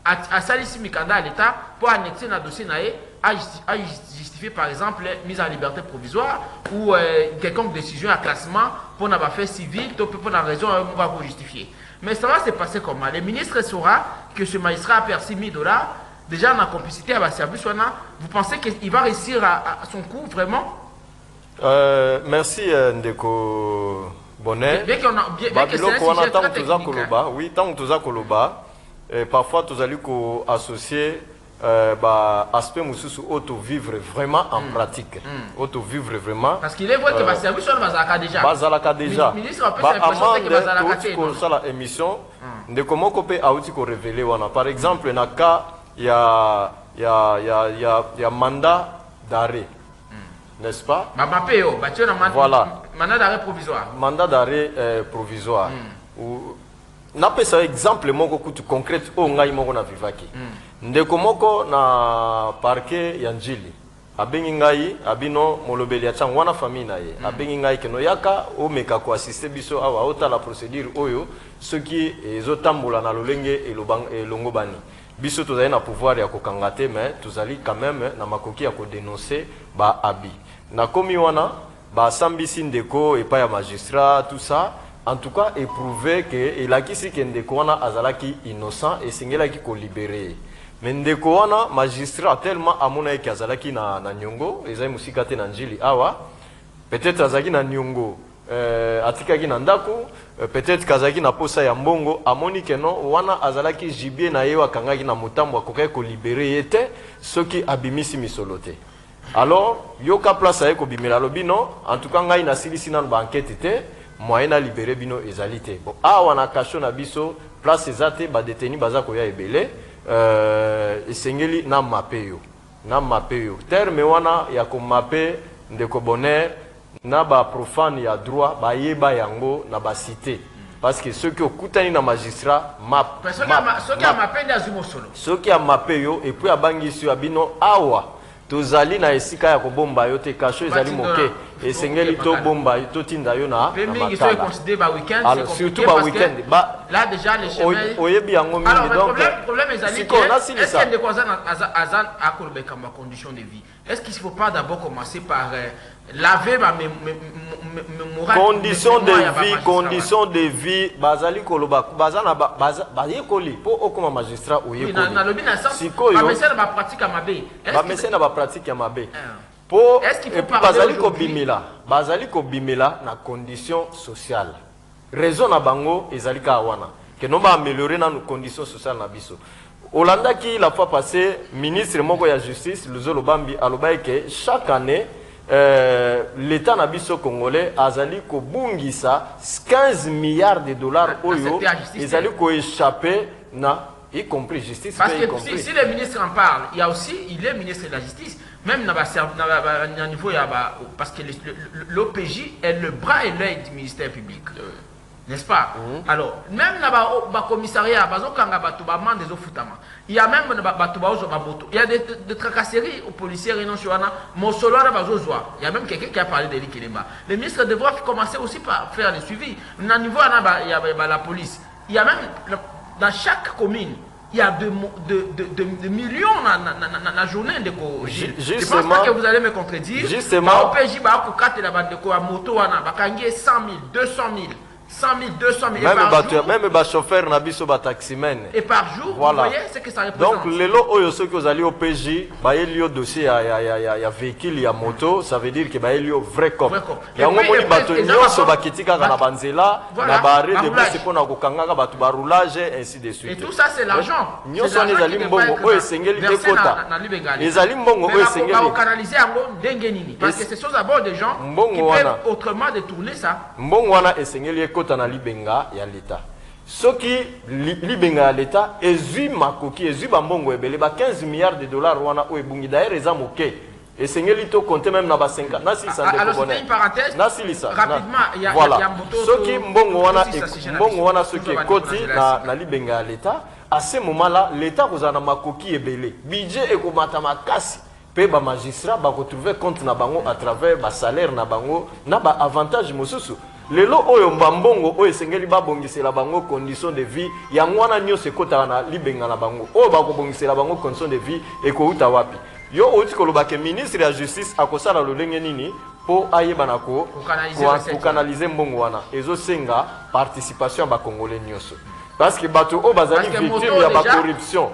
à Salisi Mikanda à l'État, pour annexer un dossier naé, à justifier par exemple mise en liberté provisoire ou euh, quelconque décision à classement pour n'avoir fait civil, pour une raison, on va vous justifier. Mais ça va se passer comment? Le ministre saura que ce magistrat a perçu mille dollars, déjà en complicité avec le service, vous pensez qu'il va réussir à, à son coup vraiment? Euh, merci Ndeko Bonnet. Bien qu'on a bien, bien que c'est un sujet très technique. Hein. Oui, tant que tu as Koloba, parfois tu as associé euh, bah, aspect mususu auto vivre vraiment en mm. pratique. Mm. Auto vivre vraiment. Parce qu'il est vrai que ma service on bazalaka déjà. Bazalaka déjà. Ministre a pas l'impression que bazalaka c'est non. Ça la émission de comment qu'on peut auti ko révéler wana. Par exemple, na cas il y a il y a il y a il y a il y a mandat d'arrêt. N'est-ce pas? Voilà. Mandat d'arrêt provisoire. Mandat d'arrêt euh, provisoire. Mm. Ou n'a pas ça exemple moko kutu concret o ngai moko na vivaki. Mm. Ndeko moko na parquet yanjili. Abengi ngai abino molobeli ya chang wana famille na ye. Mm. Abengi ngai keno yaka o meka ko assister biso awa ota la procédure oyo ce qui ezotambola na lolenge elobang elongo bani. Biso tozali na pouvoir ya kokangate mais tozali quand même na makoki ya ko dénoncer ba abi. Na komi wana ba sambisi ndeko et pas ya magistrat tout ça en tout cas éprouvé que il a qui si que ndeko wana azalaki innocent et singela qui ko libérer mais ndeko wana magistrat tellement amona eki azalaki na, na nyongo ezali musika te na njili awa peut-être azalaki na nyongo euh, atikaki na ndako euh, peut-être kazalaki na posa ya mbongo amoni keno wana azalaki jibie na ye akangaki na motambo akokaki kolibere ye te soki abimisi misolo te. Alors yoka place aye kobimela alobi non en tout cas ngai nasilisi nano baenquête te moyen na libere bino ezali te. Bon awa na kasho na biso place eza te badeteni baza koya ebele euh, esengeli na mape yo na mape yo terme wana ya komape ndeko bonheur na ba profane ya droit ba yeba yango na ba cité parce que ceux qui okutani na magistrat map ceux qui a mape nda zumo solo ceux qui a mape yo et puis abangisi ya bino awa tozali na esika ya kobomba yo te kasho ezali moke esengeli to bomba to tinda yo na matala surtout ba weekend ba là déjà les chemins oyebi yango mingi donc le problème est que est-ce qu'il y a des azan à kolbeka ma condition de vie. Est-ce qu'il ne faut pas d'abord commencer par euh, laver ma morale condition de vie condition de vie bazali koloba bazana baza bayekoli po okoma magistrat oyekoli na lobi na sens ba mesena ba pratique mabe ba mesena ba pratique mabe po est-ce qu'il faut pas bazali ko bimela bazali ko bimela na condition sociale raison na bango ezali ka wana que non ba améliorer na nos conditions sociales na biso. Olanda qui la fois passée ministre moko ya justice Luzolo Bambi aloba que chaque année euh, l'État nabiso congolais azali ko bungisa quinze milliards de dollars oyo ezali ko échapper na y compris justice parce que compris. Si, si le ministre en parle il y a aussi il est ministre de la justice même na ba na niveau ya ba parce que l'O P J est le bras et l'œil du ministère public. N'est-ce pas? Mm-hmm. Alors, même dans le commissariat, il y a même il y a des, des tracasseries aux policiers, il y a même quelqu'un qui a parlé de l'Ikéléma. Le ministre devra commencer aussi par faire le suivi. Au niveau de la police, il y a même dans chaque commune, il y a de, de, de, de, de millions dans la journée de Gilles. Je pense pas que vous allez me contredire. Justement. Au P J, il y a moto, cent mille, deux cent mille. cent mille, deux cent mille même par bateau, jour. même ba chauffeur na biso ba taximen. Et par jour, voilà. Vous voyez ce que ça représente. Donc, les lots oyo ceux que vous allez au P J, ba yeli dossier ya ya ya ya véhicule ya moto, ça veut dire que ba yeli vrai cop. Ya ngo moni bateau nyonso ba kitika na banzela, na ba arrêt de bus pour na kokanga bateau ba roulage ainsi de suite. Et tout ça c'est l'argent. Nyonso les ali mbongo oyo sengeli te kota. Les ali mbongo oyo sengeli. On va canaliser yango ndenge nini parce que ce sont d'abord des gens qui peuvent autrement détourner ça. Mbongo wana esengeli kota na libenga ya l'État. Ce qui libenga ya l'État ezui makoki ezui bambongo ebele ba quinze milliards de dollars wana o ebungi d'ailleurs eza moke et sengeli to compter même na ba cinquante na six cents de alors c'était une parenthèse na silisa rapidement il y a voilà. il y a moto ce qui mbongo wana mbongo wana ce qui koti na na libenga ya l'État à ce moment là l'État kozana makoki ebele budget ekomata makasi pe ba magistrat ba retrouver compte na bango à travers ba salaire na bango na ba avantage mosusu. Lelo oyo mbambongo oyo sengeli ba bongisela bango condition de vie ya ngwana nyo sekota na libenga na bango oyo ba ko bongisela bango condition de vie e ko uta wapi yo oti koloba ke ministre ya justice akosala lolenge nini po ayeba nako ko canaliser mbongo wana ezo senga participation ba congolais nyoso parce que bato o bazali victime ya ba corruption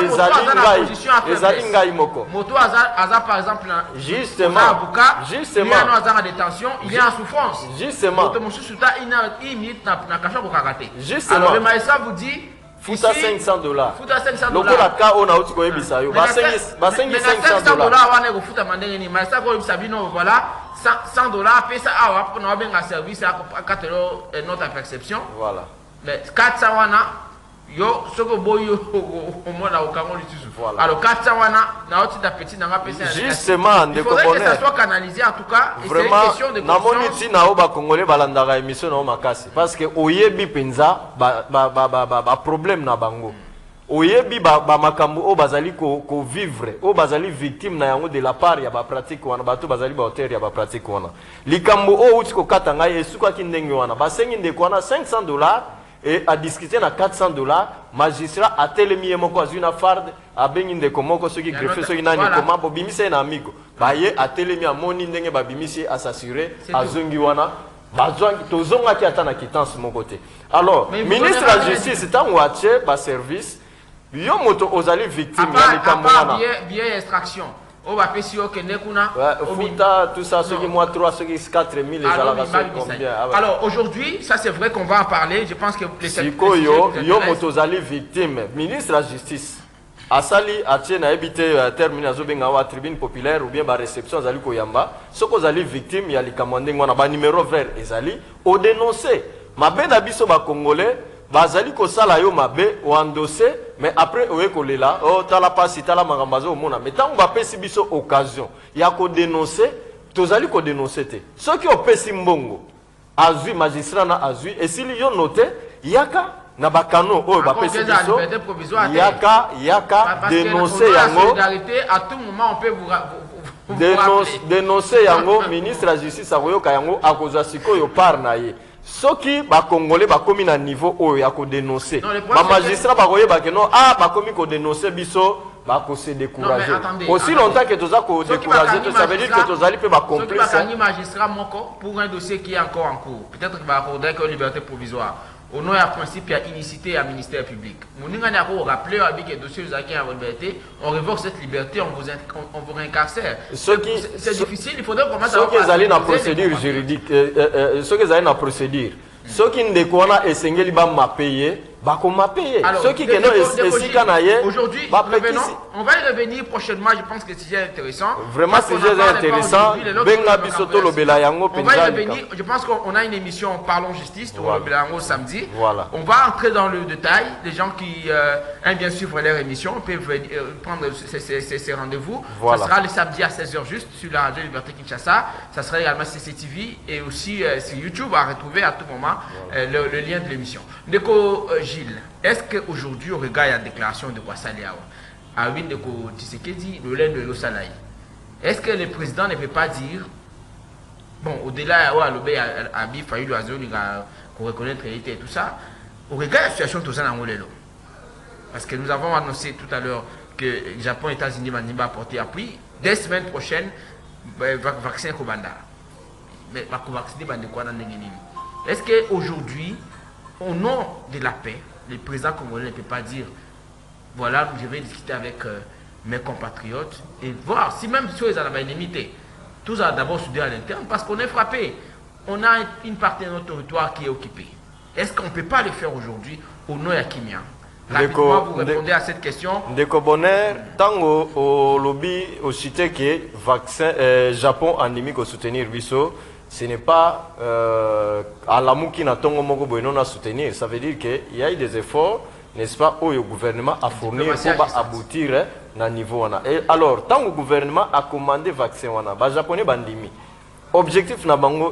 ezali ngai moko moto aza par exemple justement justement il est en détention il est en souffrance justement moto mususu ta une minute na kasha ko kakate justement alors le maïsa vous dit futa cinq cents dollars futa cinq cents dollars lokola ka ona uti ko yebisa yo ba cinq cents dollars wana ko futa mandenge ni maïsa ko yebisa bino voilà cent dollars pesa awa pour na benga service à quatre euros notre perception voilà. Mais quatre cents wana yo soko boyo omona okango litusu voilà. Alors quatre cents wana na oti da petit na ngapesa justement de connaître que ça soit canalisé en tout cas et vraiment c'est une question de na moniti na oba congolais balandaka émission na makasi parce que oyebi penza ba ba ba ba, ba problème na bango oyebi ba, ba makambo o bazali ko, ko vivre o bazali victime na yango de la part ya ba pratique wana bato bazali ba auteur ya ba pratique wana likambo o uti ko kata ngai esuka kindenge wana ba sengi ndeko wana cinq cents dollars et à discuter na quatre cents dollars magistrat a telemi moko azuna farde a bengi ndeko moko soki greffe soki nani koma bo bimisa na amigo ba ye a telemi amoni ndenge ba bimisi a s'assurer azongi wana bazwangi tozonga ki atana quittance mon côté alors ministre de la justice tant wache ba service yo moto ozali victime ya likambo wana bien extraction o ba pesi o kende kuna futa tout ça ceux qui moi trois ceux qui quatre mille les ala combien. Alors aujourd'hui ça c'est vrai qu'on va en parler, je pense que les siko yo yo moto ozali victime ministre de la justice asali atie na ebite termine azobenga wa tribune populaire ou bien ba réception azali koyamba soko ozali victime ya likambo ndenge wana ba numéro vert ezali o dénoncer mabe na biso ba congolais bazali kosala yo mabe o endosser mais après oye kolela o tala pasi tala makambazo omona mais tant ba pesi biso occasion ya ko dénoncer tozali ko dénoncer te soki opesi mbongo azui magistrat na azui esili yo noté yaka na bakano oyo ba pesi biso yaka yaka dénoncer yango à tout moment on peut vous dénoncer dénoncer yango ministre de la justice akoyoka yango akozwa sikoyo par na ye soki ba congolais ba komi na niveau oyo ya ko dénoncer ba magistrat ba koyeba ke non ah ba komi ko dénoncer biso ba ko se décourager aussi longtemps que toza ko décourager ça veut dire que tozali pe ba complice un magistrat moko pour un dossier qui est encore en cours peut-être qu'il va accorder que liberté provisoire au nom du principe il y a unicité à ministère public moninga ni ako rappeler avec les dossiers à la liberté on révoque cette liberté on vous on vous réincarcère c'est difficile il faudrait commencer à ceux qui allaient dans procédure juridique ceux qui allaient dans procédure ceux qui ne connaissent pas esengeli ba ma payer ba ko ma payer ceux qui que non esika na ye aujourd'hui on va y revenir prochainement je pense que c'est intéressant vraiment c'est intéressant benga bisoto lobela yango on va y revenir je pense qu'on a une émission parlons justice au lobela yango samedi on va entrer dans le détail les gens qui aiment bien suivre leur émission peuvent prendre ces rendez-vous ça sera le samedi à seize heures juste sur la radio Liberté Kinshasa ça sera également C C T V et aussi sur YouTube à retrouver à tout moment le lien de l'émission Ndeko Gilles, est-ce qu'aujourd'hui, au regard de la déclaration de Kwassaliawa, à Windeko Tshisekedi, le lait de l'Osalaï, est-ce que le président ne peut pas dire, bon, au-delà de l'obé à Bi, Fayou, qu'on reconnaître réalité et tout ça, au regard de la situation de Tozan Angolelo, parce que nous avons annoncé tout à l'heure que le Japon et les États-Unis vont apporter appui, dès la semaine prochaine, vaccin Kobanda. Mais vacciner Bandekwana Nengenini. Est-ce qu'aujourd'hui, au nom de la paix, le président congolais ne peut pas dire voilà, je vais discuter avec euh, mes compatriotes et voir si même si ils ont la limité. Tout ça d'abord soudé à l'interne parce qu'on est frappé. On a une partie de notre territoire qui est occupée. Est-ce qu'on ne peut pas le faire aujourd'hui au nom de Kimia? Rapidement, vous répondez à cette question. Ndeko Bonheur, tant au lobby, au cité que vaccin euh, Japon endémique au soutenir Bisso. Ce n'est pas euh, à l'amour qui n'a pas à soutenir. Ça veut dire qu'il y a eu des efforts, n'est-ce pas, où le gouvernement a fourni pour aboutir à niveau. Et alors, tant que le gouvernement a commandé le vaccin, les Japonais bandimi. Objectif na bango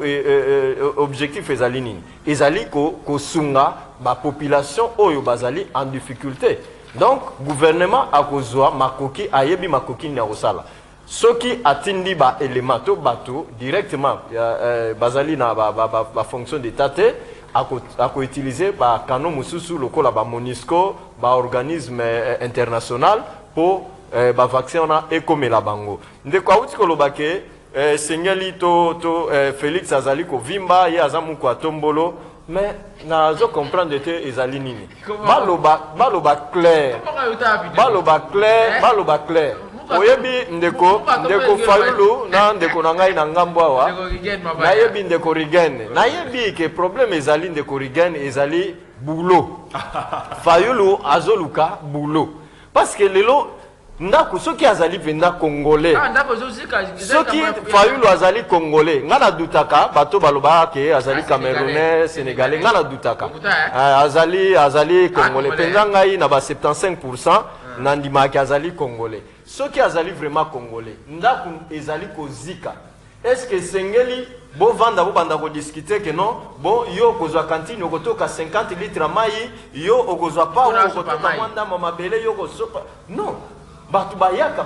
objectif ezali ezali ko ko sunga ba population oyo bazali en difficulté. Donc gouvernement a kozwa makoki ayebi makoki na osala. Ceux qui attendent ba élément to bateau directement bazali na ba ba ba fonction d'état à ko utiliser ba canon mususu lokola ba Monisco ba organisme international pour ba vaccin on a comme la bango ndeko awuti koloba ke sengeli to to Félix azali ko vimba ye azamu ko tombolo mais na zo comprendre te ezali nini baloba baloba clair baloba clair baloba clair oyebi ndeko ndeko Fayulu na ndeko na ngai na ngambo awa na yebi ndeko Rigene na yebi ke problème ezali ndeko Rigene ezali boulot Fayulu azoluka boulot parce que lelo ndako soki azali venda congolais soki Fayulu azali congolais ngana dutaka bato baloba ke azali camerounais sénégalais ngana dutaka azali azali congolais penza ngai na ba soixante-quinze pour cent nandima ke azali congolais soki azali vraiment congolais ndako ezali kozika est-ce que sengeli bo vanda bo banda ko discuter que non bon yo kozwa cantine okotoka cinquante litres mai yo okozwa pa okotoka mwanda mama bele yo kosopa non batu bayaka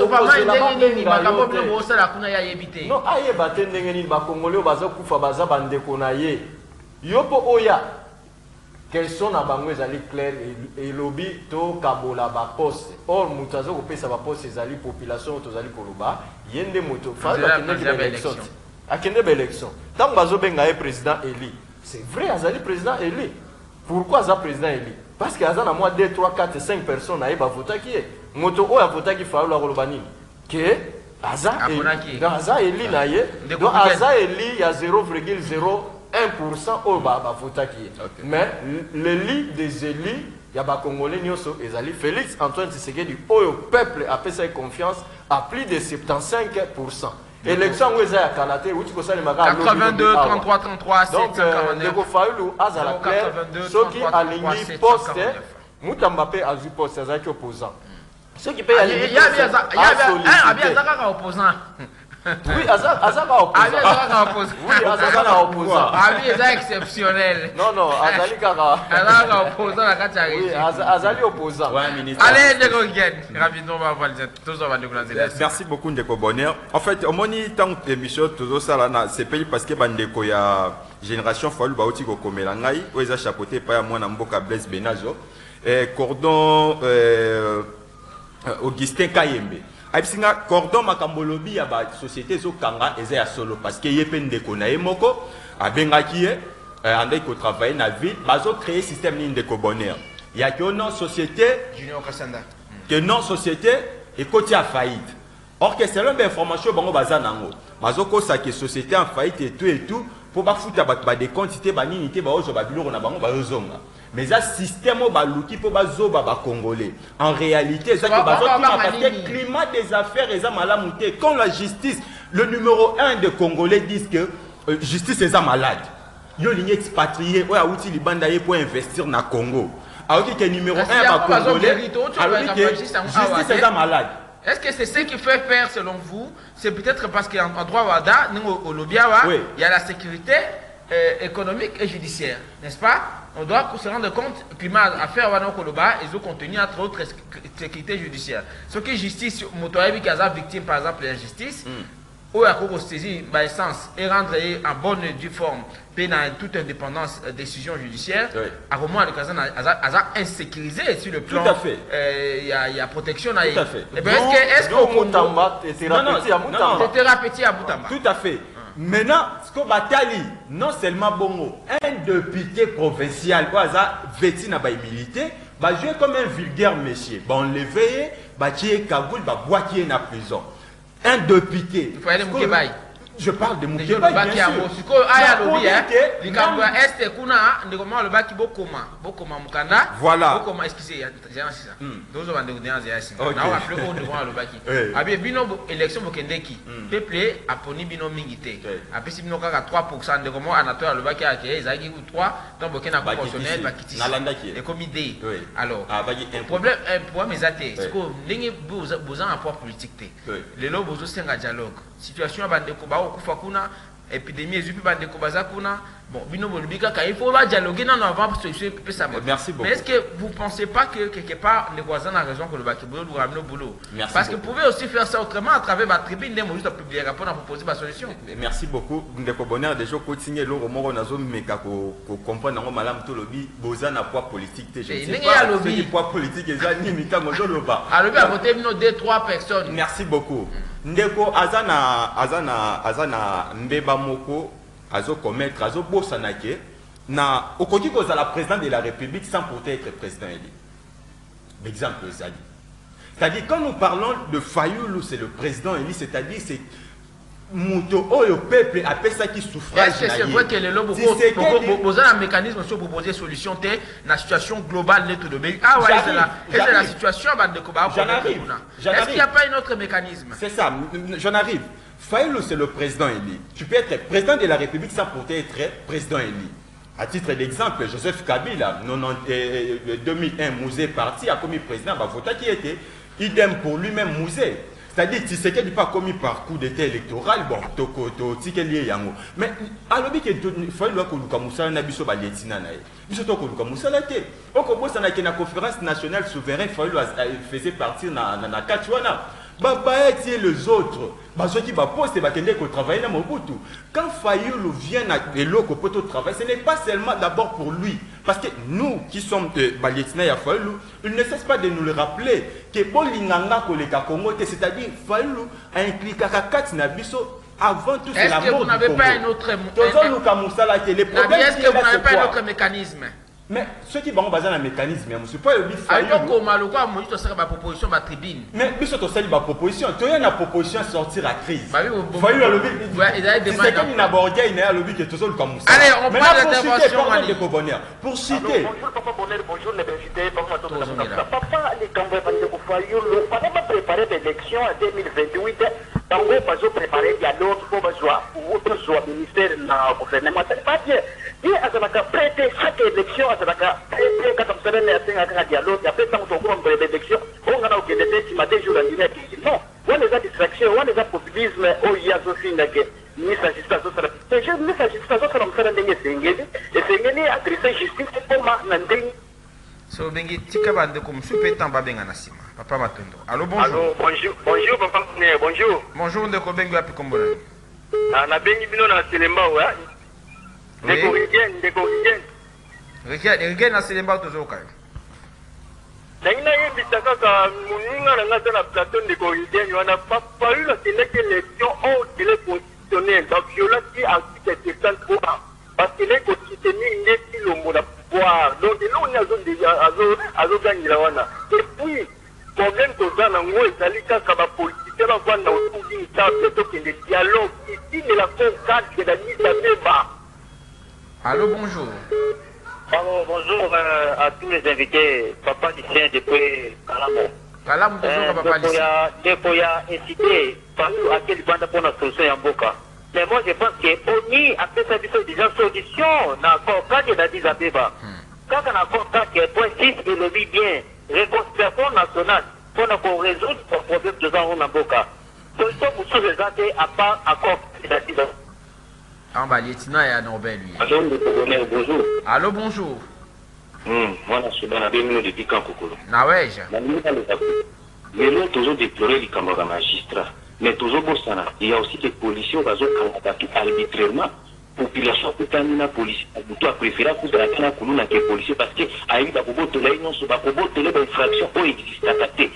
non aye bate ndenge nini bakongolais baza kufa baza bandeko na ye yo po oya question na bango ezali clair et lobby to kabola ba poste or mutazo ko pesa ba poste ezali population tozali koloba yende moto fa akende élection akende ba élection tant bazo benga e président Eli c'est vrai azali président Eli Pourquoi ça président élu? Parce qu'il y a moi deux, trois, quatre, cinq personnes à voter qui est. Moto a voté qui fait la Rolobani. Que Aza élu na ye. Donc Aza élu il y a zéro virgule zéro un pour cent au bas voter qui est. Mais le lit des élus, il y a des Congolais nyoso ezali Félix Antoine Tshisekedi au peuple a fait sa confiance à plus de soixante-quinze pour cent. Élection où ils ont calaté, où tu peux savoir les quatre-vingt-deux, trente-trois, trente-trois, donc il faut Azala clair, ceux qui alignent poste, Moutambappé a vu poste, c'est qui opposant. Ceux qui payent aligner poste, il y a un opposant. Oui, Azala opposant. Oui, Azala opposant. Abi est exceptionnel. Non, non, Azali Kara. Azala opposant la carte Oui, Azali opposant. Allez, Ndeko Nguyen, rapidement, on va voir les merci beaucoup, Ndeko Bonheur. En fait, au moment où l'émission, tout ça, c'est payé parce que Bandeko, il y a génération Fallou Baouti Komelangai, où ils ont chapeauté par moi, Namboka Blaise Benazo, et Cordon Augustin Kayembe. Abisinga cordon makambolobi ya ba société zo kanga eza ya solo parce que yepe ndeko na emoko abengaki ye andai ko travailler na ville bazo créer système ni ndeko bonheur ya que non société Junior Kasanda que non société et côté à faillite or que selon l'information bango baza nango bazo ko sa que société en faillite et tout et tout pour ba futa ba ba des quantités ba nini te ba ozo ba biloko na bango bazo zonga. Mais ça système au balouki pour bazoba ba congolais. En réalité, ça que le climat des affaires est malamouté. Quand la justice, le numéro un des Congolais disent que euh, justice est malade. Yo ligne expatrié, ouais, outil libandaye pour investir na Congo. Alors que le numéro un des Congolais, alors que justice est malade. Est-ce que c'est ce qui fait peur selon vous? C'est peut-être parce qu'en droit Wada, au Lobiawa, il y a la sécurité euh, économique et judiciaire, n'est-ce pas? On doit se rendre compte que à faire Wano Koloba, ils ont contenu entre autres sécurité judiciaire. Ce qui est justice, Motoyebi qui a victime par exemple de la justice, ou à cause saisir par essence et rendre en bonne et due forme, puis dans toute indépendance décision judiciaire, à moment le Kazan a insécurisé sur le plan. Tout à fait. Il y a il y a protection. Tout à fait. Est-ce qu'on Moutamba thérapeutique à Moutamba? Thérapeutique à Moutamba. Tout à fait. Maintenant, ce qu'on Batali, non seulement Bongo, un député provincial, quoi, ça, vêtu na milité, va jouer comme un vulgaire monsieur. Bon, levé, bah, tu es Kaboul, bah, boîtier na prison. Un député. Il faut aller Moukébaï. Je parle de Moukébaï, bien sûr. Voilà. Bokoma, excusez, j'ai un ça. Deux ans de dernières années. On a appelé au devant le baki. Abi bino élection bokendeki. Peuple a poni bino mingité. Abi si bino kaka trois pour cent de comment anateur le baki a été, ils a eu trois dans bokena proportionnel bakiti. Et comme idée. Alors, le problème un problème est athée. C'est que n'engé besoin un poids politique té. Les lots besoin c'est un dialogue. Situation bande ko ba okufa kuna épidémie ezupi bande ko baza kuna bon bino bolubika ka il faut va dialoguer dans avant solution peut ça. Merci beaucoup. Mais est-ce que vous pensez pas que quelque part les voisins ont raison que le bakibolo doit ramener au boulot? Parce que vous pouvez aussi faire ça autrement à travers ma tribune des juste à publier rapport pour proposer ma solution. Merci beaucoup. Ndeko Bonheur déjà continuer le roman nazo meka ko comprendre ngo malam to lobi boza na poids politique té je sais pas ce poids politique eza ni mika ngozo loba. A lobi a voté bino deux trois personnes. Merci beaucoup. Ndeko azana azana azana mbeba moko azo commettre azo bosanake na okoki ko za la président de la République sans pourtant être président élu. L'exemple Zali. C'est-à-dire quand nous parlons de Fayoulou c'est le président élu, c'est-à-dire c'est Mouto le peuple appelle ça qui suffrage. Est-ce que c'est vrai que les lobes ont un mécanisme pour proposer solution de la situation globale de tout le pays? Ah ouais, c'est la situation de Koba. Est-ce qu'il n'y a pas un autre mécanisme? C'est ça, j'en arrive. Fayoulou c'est le président élu. Tu peux être président de la République sans pourtant être président élu. À titre d'exemple, Joseph Kabila, deux mille un, Mouzé est parti, a commis président, bah, voté qui était. Idem pour lui-même, Mouzé. C'est-à-dire que ce qui n'est pas commis par coup d'état électoral, bon, toko, to, tike lié yango. Mais, alors, il faut que nous Moussa na biso ba letina na ye. Biso to ko Moussa la té. On commence à la conférence nationale souveraine, faisait partir na na Kachwana. Baba et les autres, bah ceux qui va poster bah kende ko travailler dans Mobutu. Quand Fayoulou vient à l'autre poto travail, ce n'est pas seulement d'abord pour lui, parce que nous qui sommes de Balitina ya Fayoulou, il ne cesse pas de nous le rappeler que Bolinganga koleka Congo, c'est-à-dire Fayoulou a impliqué Kakati na biso avant tout c'est la mort du Congo. Est-ce que vous n'avez pas un autre mécanisme? Est-ce que vous n'avez pas un autre mécanisme? Mais ceux qui vont baser un mécanisme, monsieur, pas le but faire. Alors comment le quoi, moi je te ma proposition, ma tribune. Mais mais surtout celle ma proposition, tu as une proposition sortir à crise. Bah oui, vous voyez le but. C'est comme une abordée, il y a le but qui est toujours comme ça. Allez, on parle d'intervention. Pour citer. Bonjour papa Bonheur, bonjour les invités, papa Papa, les campagnes de Koufayou, le fallait pas préparer l'élection en deux mille vingt-huit. Donc on va préparer il y a l'autre pour besoin ou pour soit ministère na gouvernement. C'est pas bien. Et à ce moment-là, prêter chaque élection, à ce moment-là, prêter quand on se met à un dialogue, après tant qu'on prend l'élection, on a au Québec qui m'a déjà eu la non, on les a distractions, on les a populisme, oh il y a Sophie Nagé, ni s'agissant de ça. C'est juste ni s'agissant de ça, on fait un dingue Sengeli, et Sengeli a tressé justice pour ma nanding. So bengi tika bande comme super tamba benga nasima. Papa Matondo. Allô bonjour. Allô bonjour. Bonjour papa. Bonjour. Bonjour ndeko bengi api kombona. Ah na bengi bino na Selemba wa. Ndeko Rigen, ndeko Rigen. Rigen, Rigen na Selemba tozoka. Ndengina yebi takaka muninga na ngata na plateau ndeko Rigen wana papa eu la sélection élection au délai constitutionnel donc violation article soixante-trois parce que les constitutionnels n'est le mot pouvoir. Donc là on a zone gagné la wana. Et puis problème que ça na ngoi ezali kaka ba politique ba vanda autour ta plutôt que le dialogue ici mais la cadre de la mise à débat. Allô bonjour. Alors, bonjour euh, à tous les invités, papa lycéen depuis Kalamo. Kalamo bonjour papa lycéen. Depuis a incité partout à quelle bande pour la solution en Boka. Mais moi, je pense qu'on y a fait ça déjà solution dans l'accord cadre de la Addis Abeba. Quand on a accord cadre qui est point six, il le dit bien. Réconciliation nationale pour résoudre le problème de gens en Boka. Solution pour tous les athées à part accord de la Addis Abeba. En bas, lieutenant et à Norbert, lui. Allô, bonjour. Allô, bonjour. Hum, moi, je suis dans la deux minutes depuis quand, Kokoro. Naweja. Mais nous, toujours déplorer les camarades magistrats. Mais toujours, il y a aussi des policiers qui ont arbitrairement. Population qui a une police, qui a préféré que la canne à que les policiers parce que a eu des non sur des infractions qui existent à côté.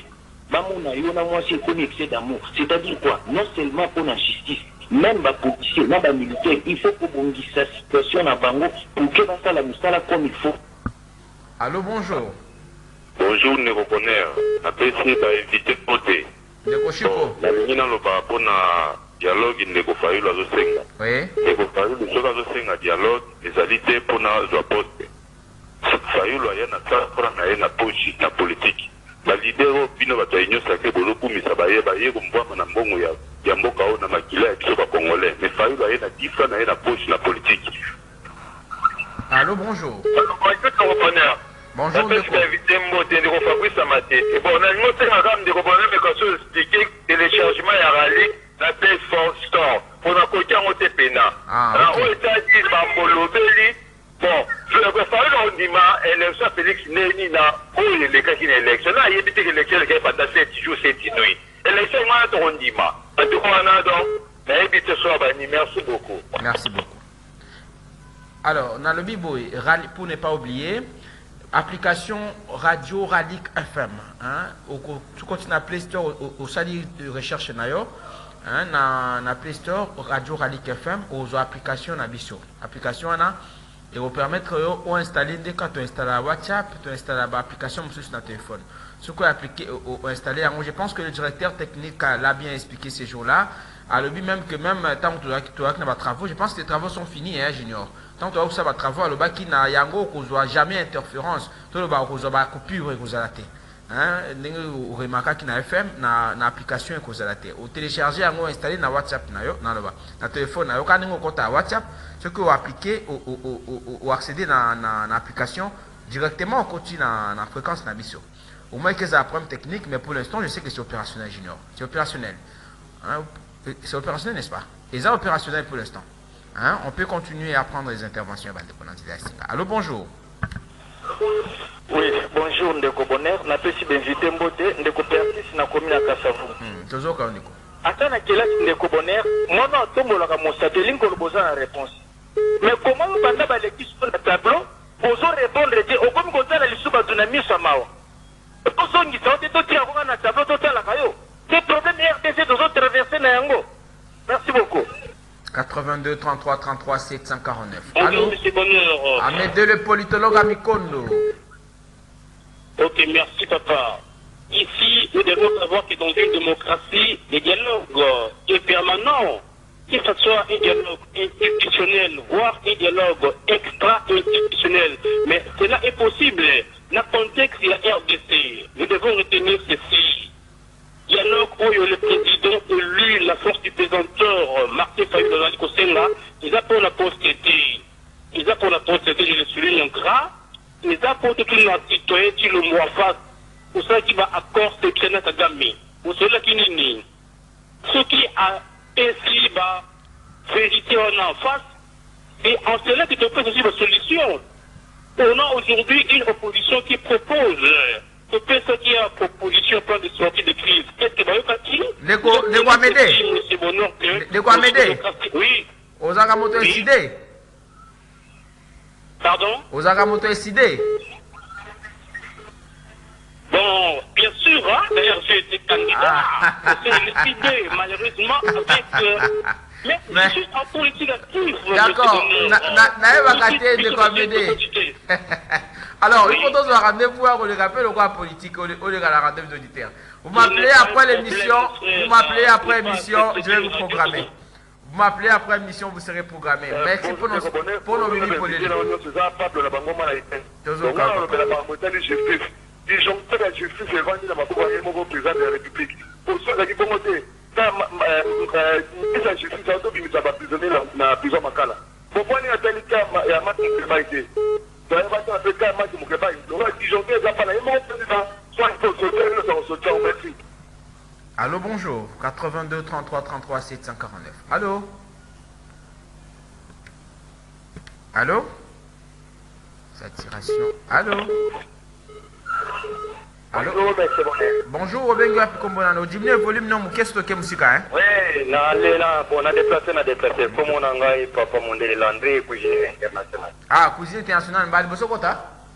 C'est-à-dire quoi? Non seulement pour la justice, même les policiers, même les militaires, il faut que vous disiez la situation à Bango pour que ça la moussala comme il faut. Allô, bonjour. Bonjour, ne reconnais. Après, c'est d'inviter côté. Ndeko Chico. La ligne dans le rapport na dialogue ndeko Fayulu azosenga. Oui. Ndeko Fayulu soka azosenga dialogue ezalité pour na zwa poste. Fayulu aya na tsara na na pochi na politique. Ba leader bino ba tayenyo sake bolo kumisa ba ye ba ye kumbwa na mbongo ya ya mboka ona makila ya biso ba congolais. Mais Fayulu aya na difa na na pochi na politique. Allô, bonjour. Bonjour, bonjour, Ndeko. Invité Mbote Ndeko Fabrice Amate. Bon, on a monté un gamme de problèmes mais quand on expliquer téléchargement ya rallye la Play Store pour na côté en Otepena. Alors on est à dire Bambolobeli. Bon, je vais faire on dit ma élection Félix Neni na où il est qui élection là il y a des élections qui pas passer sept jours sept nuits. Élection moi on dit ma. En tout cas on a donc mais évite soit bani merci beaucoup. Merci beaucoup. Alors, dans le Biboy, pour ne pas oublier, application Radio Ralik F M. Hein, tu continues à Play Store, au sali de recherche, hein, na Play Store, Radio Ralik F M, aux applications na biso. Application, et vous permettre d'installer, dès que tu installes WhatsApp, tu installes l'application sur ton téléphone. Ce qu'on a appliqué ou installé, je pense que le directeur technique l'a bien expliqué ces jours-là. À l'objet même que même tant que tu as des travaux, je pense que les travaux sont finis, hein, Junior. Tant que tu as des travaux, le bas qui n'a jamais interférence, tu as une coupure et vous allez hein, vous remarquez qu'il y a F M, une application et vous allez vous télécharger, vous installer dans WhatsApp, dans le téléphone, quand vous avez WhatsApp, ce que vous appliquez ou accéder dans l'application directement, on continue dans la fréquence de mission. Au moins que c'est un problème technique, mais pour l'instant, je sais que c'est opérationnel, Junior. C'est opérationnel. Hein? C'est opérationnel, n'est-ce pas? Et c'est opérationnel pour l'instant. Hein? On peut continuer à prendre les interventions. Allô, bonjour. Oui, bonjour, Ndeko Bonheur. Je suis invité Mbote, Ndeko Pertis, na commune à Kassavou. Toujours quand Ndeko. Attends, quel âge Ndeko Bonheur? Moi, non, tout le monde a mon satellite pour besoin de réponse. Mais comment vous parlez de l'équipe sur le tableau? Vous répondre, au comme vous avez les sous-battunami sur Mao. Vous avez tout tiré à la tableau, tout à la caillou. Ces problèmes R T C, nous avons traversé Nayango. Merci beaucoup. quatre-vingts quatre-vingt-deux trente-trois trente-trois sept cent quarante-neuf. Bonjour, Allô? monsieur Bonheur. Ahmed de, le politologue à Mikondo. Ok, merci papa. Ici, nous devons savoir que dans une démocratie, le dialogue est permanent. Que ce soit un dialogue institutionnel, voire un dialogue extra-institutionnel. Mais cela est possible. Dans le contexte de la R D C, nous devons retenir ceci. Dialogue où le président élu, la force du présenteur, Martin Fayou Kosenga, ils ont pour la postérité. Ils ont pour la postérité, je le souligne en gras. Ils ont pour toute la citoyenne qui le mois face. Pour ceux qui va accord sectionner Kagame. Pour ceux qui n'y. Ceux qui a ainsi va vérité en face. Et en cela qui te fait aussi la solution. On a aujourd'hui une opposition qui propose. C'est ce qui a proposition plan de sortie de crise. Est-ce que vous avez De quoi m'aider? De quoi m'aider? Oui. Aux Agamoto Oui. S I D. Pardon? Aux Agamoto S I D. Bon, bien sûr, hein, d'ailleurs j'ai été candidat. Ah. C'est décidé, malheureusement, avec. Euh, mais, Mais- je suis en politique active. D'accord. monsieur Na- Bonheur. na- naye Je bakate suis de quoi plutôt m'aider. politique. Alors, Oui. il faut tous se rendez-vous à le rappel au quoi politique, au au lieu à la rendez-vous auditeurs. Vous m'appelez après l'émission, vous m'appelez après l'émission, je vais vous programmer. Vous m'appelez après l'émission, vous serez programmé. Merci pour nos pour nos minutes pour les disjoncteur ya justice evandi na maboko ya ye moko président de la république position ezalaki bongo te ta mise ya justice azobimisa baprisonnier na prison makala bopwani atali ka ya mati mokebai te toyebaki mpe ka ya mati mokebai lokola disjoncteur eza mpana ye moko président soit il faut sauter nyonso akosotia merci. Allô, bonjour. quatre-vingt-deux trente-trois trente-trois sept cent quarante-neuf. Allô? Allô? Saturation. Allô? Allô? Bonjour, monsieur Bonnet. Bonjour, Obengi wapi kombonano. Diminuer volume non mukesto toke musika, hein? Oui, na lela bon na déplacé na déplacé comme on a ngai papa mondele Landry cuisine international. Ah, cuisine internationale, mbali boso kota?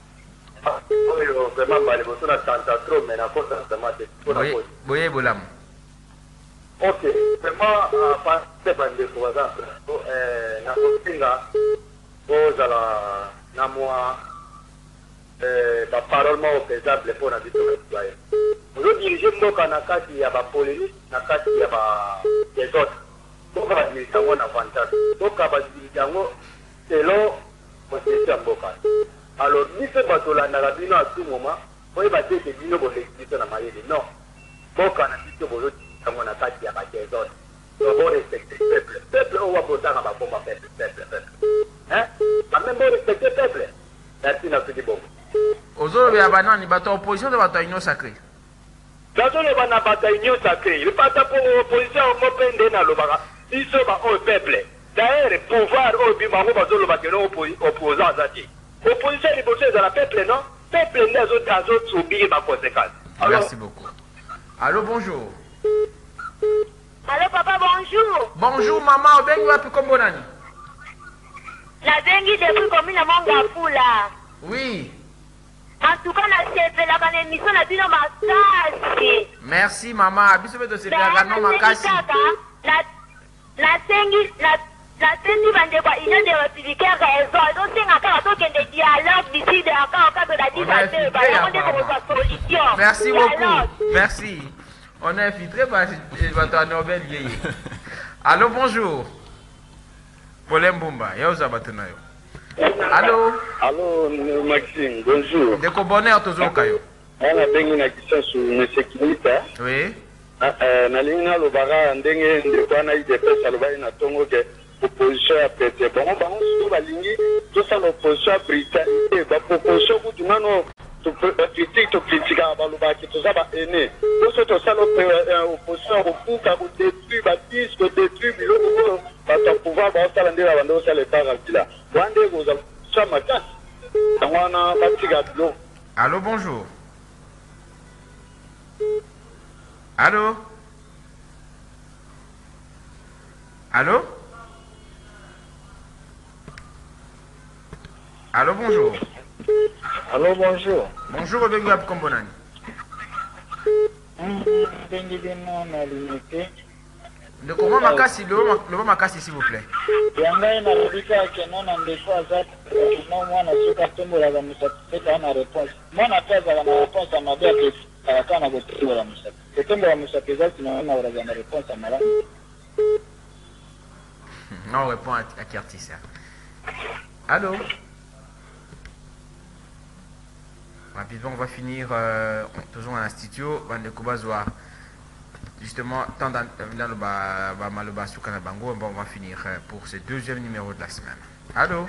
Oyo vraiment bali boso na tanta trop mais na kota vraiment c'est pour la Boye, cause. boye bolam. Ok, vraiment pas c'est pas de pour exemple euh na kotinga ozala na moi euh ba parole mo par exemple pour na biso na citoyen. Vous dirigez mboka na kati ya ba police na kati ya ba des autres. Donc ba dirigez ngo na avantage. Donc ba dirigez ngo selon position ya mboka. Alors biso batolanda la bino à tout moment, oye ba te bino bo l'expliquer na mayele. Non. Mboka na biso bo ngo na kati ya ba des autres. Donc on respecte le peuple. Peuple on va voter na ba bomba peuple, peuple, peuple. Hein? Ça même bon respecter le peuple. Merci na tout bon. Ozolo ya banani bato opposition de bato union sacrée. Dans le bana bataille union sacrée, il passe pour opposition au pende na lobaka. Biso ba au peuple. D'ailleurs pouvoir au bima ko bazolo ba keno opposant zati. Opposition liboso za la peuple non? Peuple les autres les autres subir ba conséquences. Merci beaucoup. Allô, bonjour. Allô papa, bonjour. Bonjour maman, Obengi wapi kombonani. La bengi depuis commune à Mongafula. Oui. En tout cas, la chef la bonne émission la bino makasi. Merci maman, biso beto se pega no makasi. La la sengi la la sengi bande kwa ina de républicain raison. Donc c'est un cas de de dialogue d'ici de encore cas de la dissolution. On est pour sa solution. Merci beaucoup. Merci. On est infiltré par votre Nobel vieilli. Allô, bonjour. Polem Bumba, Yaouza Batunayo. Allô? Allô Maxime, bonjour. De Kobonner Tozokayo. Ana bengi na kisa su monsieur Kilita. Oui. Na lingina lobara ndenge ndeko na I D P S alobai na tongo ke opposition ya pete. Bon bango su balingi to sa l'opposition britannique ba proposition ku tunano to critique to critique ba lobaki to sa ba ene. To so to sa l'opposition ko kuka ko détruire ba disque ko détruire biloko ba to pouvoir ba sa ndela bando sa le parabila. Wande ko za sa makasi. Tangwana batika blo. Allô, bonjour. Allô? Allô? Allô, bonjour. Allô, bonjour. Bonjour, Obengi wapi kombonani. Bengi bino na limité. De comment Makassi, le Makassi, s'il vous plaît. Yanga na rubika ke non en des fois ça non moi na suka tombo la musa c'est na réponse. Moi na pas la réponse à ma belle que kana go tombo la musa. Que tombo la musa pesa sinon na ora na réponse à mala. Non, on répond à, à Kertis. Allô? Rapidement, on va finir euh, toujours en studio. Justement, tant dans le Maloba Soukana Bango, on va finir pour ce deuxième numéro de la semaine. Allô?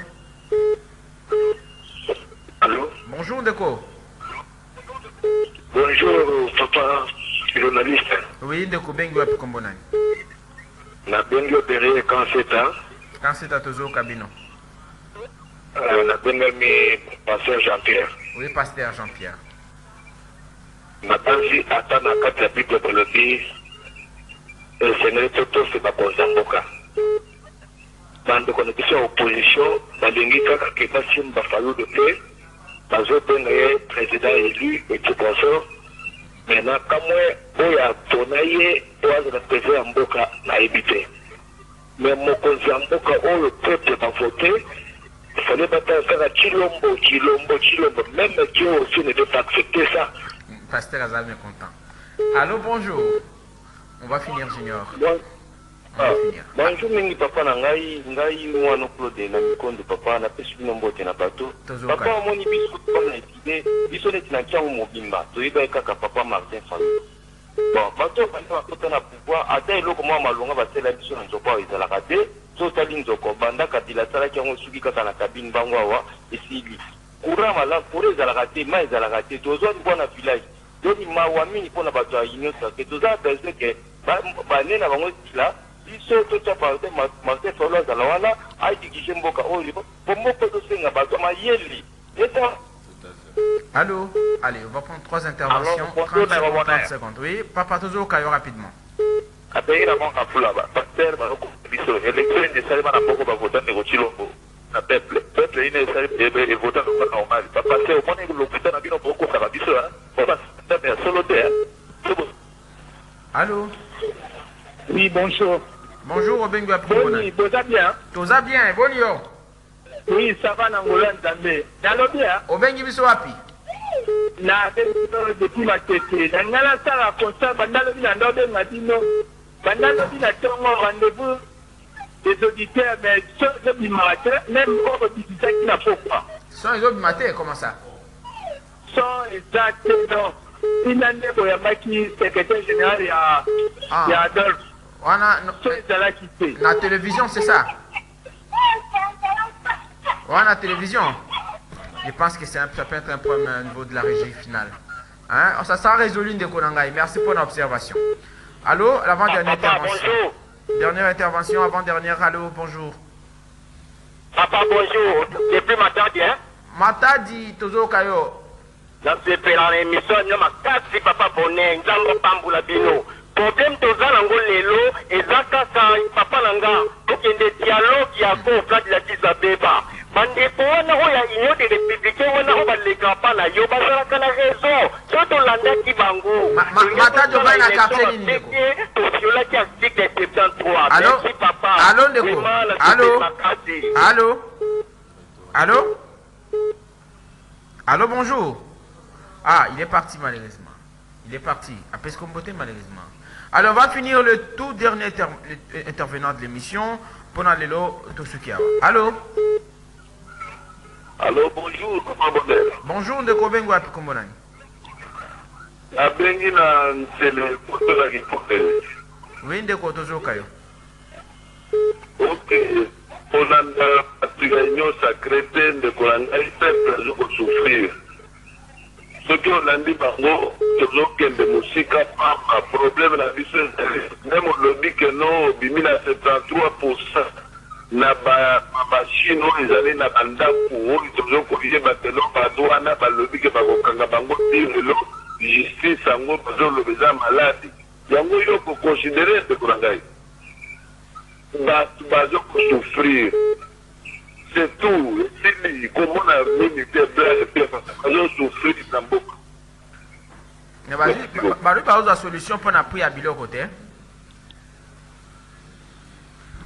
Allô? Bonjour, Ndeko. Bonjour, papa, journaliste. Oui, Ndeko, Bengo à Picombonani. Na Bengo Péré, quand c'est à? Quand c'est à Tozo Cabino. Na Bengo mi pasteur Jean-Pierre. Oui, pasteur Jean-Pierre. Na Banzi ata na kati ya Bible Bolobi, le Seigneur Toto se bakonza mboka. Bande konekisha opposition, balingi kaka ke basimba fayo de paix, bazobenga ye président élu et tout consort. Maintenant, kamwe oya tona ye oaza na président ya mboka na ebite. Mais mokonzi ya mboka oyo peuple bavote, il fallait battre à Chilombo, Chilombo, Chilombo. Même Dieu aussi ne peut pas accepter ça. Pasteur Azam est content. Allô, bonjour. On va finir, Junior. Bon. On va finir. Bonjour, mingi papa na ngai, ngai mwana Claude na mikondo papa na pesu bino mbote na bato. Papa moni biso ko na idée, biso neti na kiango mobimba. Toyeba kaka papa Martin Fayulu. Bon, bato bana bakota na pouvoir, ata eloko mwa malonga batela biso na nzopa ezalaka te. So tali nzoko banda kabila sala kiango suki kaka na kabine bango awa esili. Kura mala kura ezalaka te, ma ezalaka te. Tozo ndibona village. Doni mawa mini pona bato ya union sake. Toza besoin que ba nena bango sila. Biso to cha parte Martin Fayulu azala wana aidikishe mboka oyo bombo to senga bato ma yeli. Eta Allô? Allez, on va prendre trois interventions. trente secondes, trente secondes. Oui, Papa Tozo Kayo rapidement. Abeira mon kapula ba. Pasteur ba ko biso élection de salima na boko ba voter ne Chilombo. Na peuple. Peuple ine sali e voter no normal. Papa c'est au moins le putain na bino boko ka biso hein. Papa c'est solo terre. Allô? Oui, bonjour. Bonjour, Obengo à Picombonani. Oui, Toza bien. Toza bien, bonjour. Oui, ça va Nangola Nzambe. Nalo bien. Obengi biso wapi? Na depuis ma tête. Nangala sala constat bandalo bina ndobe ngadino. Bandalo bina tongo rendez-vous des auditeurs mais ce qui m'a même au digital qui n'a pas quoi. Sont les autres matins, comment ça? Sont exactement. Il a né pour Yamaki, secrétaire général, il y a il y a Adolphe. On a la télévision, c'est ça? On a la télévision. Je pense que c'est un, ça peut être un problème au niveau de la régie finale. Hein? Ça sera résolu de Konangai. Merci pour l'observation. Allô, l'avant-dernière intervention. Bonjour. Dernière intervention, avant-dernière. Allô, bonjour. Papa, bonjour. Depuis Matadi, hein? Matadi, Tozo Kayo. Dans ce pays, dans l'émission, nous avons quatre papa bonnet, nous avons Pambula Bino. Problème Toza Nango Lelo, et Zaka Papa Nanga, donc il y a des dialogues qui a fait au plat de la Tisabeba. Bande pour on a eu union des républicains, on a eu les campagnes, il y a la raison. Surtout l'Anda qui bango. Matadi, on va y accorder l'île. Allô? Allô, Ndeko? Allô? Allô? Allô? Allô, bonjour. Ah, il est parti malheureusement. Il est parti. Après ce qu'on votait malheureusement. Alors, on va finir le tout dernier inter intervenant de l'émission. Pendant les lots, tout ce qu'il y a. Allô? Allô, bonjour. Comment bonheur? Bonjour, Ndeko Bengo à Picombonani. La Bengina, c'est le porte de la hypothèse. Oui, Ndeko Tozo Kayo. Ok. On a une réunion sacrée de Kolanga, il fait pour souffrir. Ce qui on a dit, bango, toujours qu'il y a des musiques, un problème, la vie, même on le dit que non, bimina soixante-treize pour cent. Na ba machine ils allaient na banda pour toujours corriger batelo ba na ba lobby que ba kokanga bango tiro justice ango bazo le beza malade yango yo ko considérer de kurangai ba bazo souffrir c'est tout si comment on a militaire blanc bazo souffrir dans beaucoup mais ba ba ba solution pour na pri à bilo côté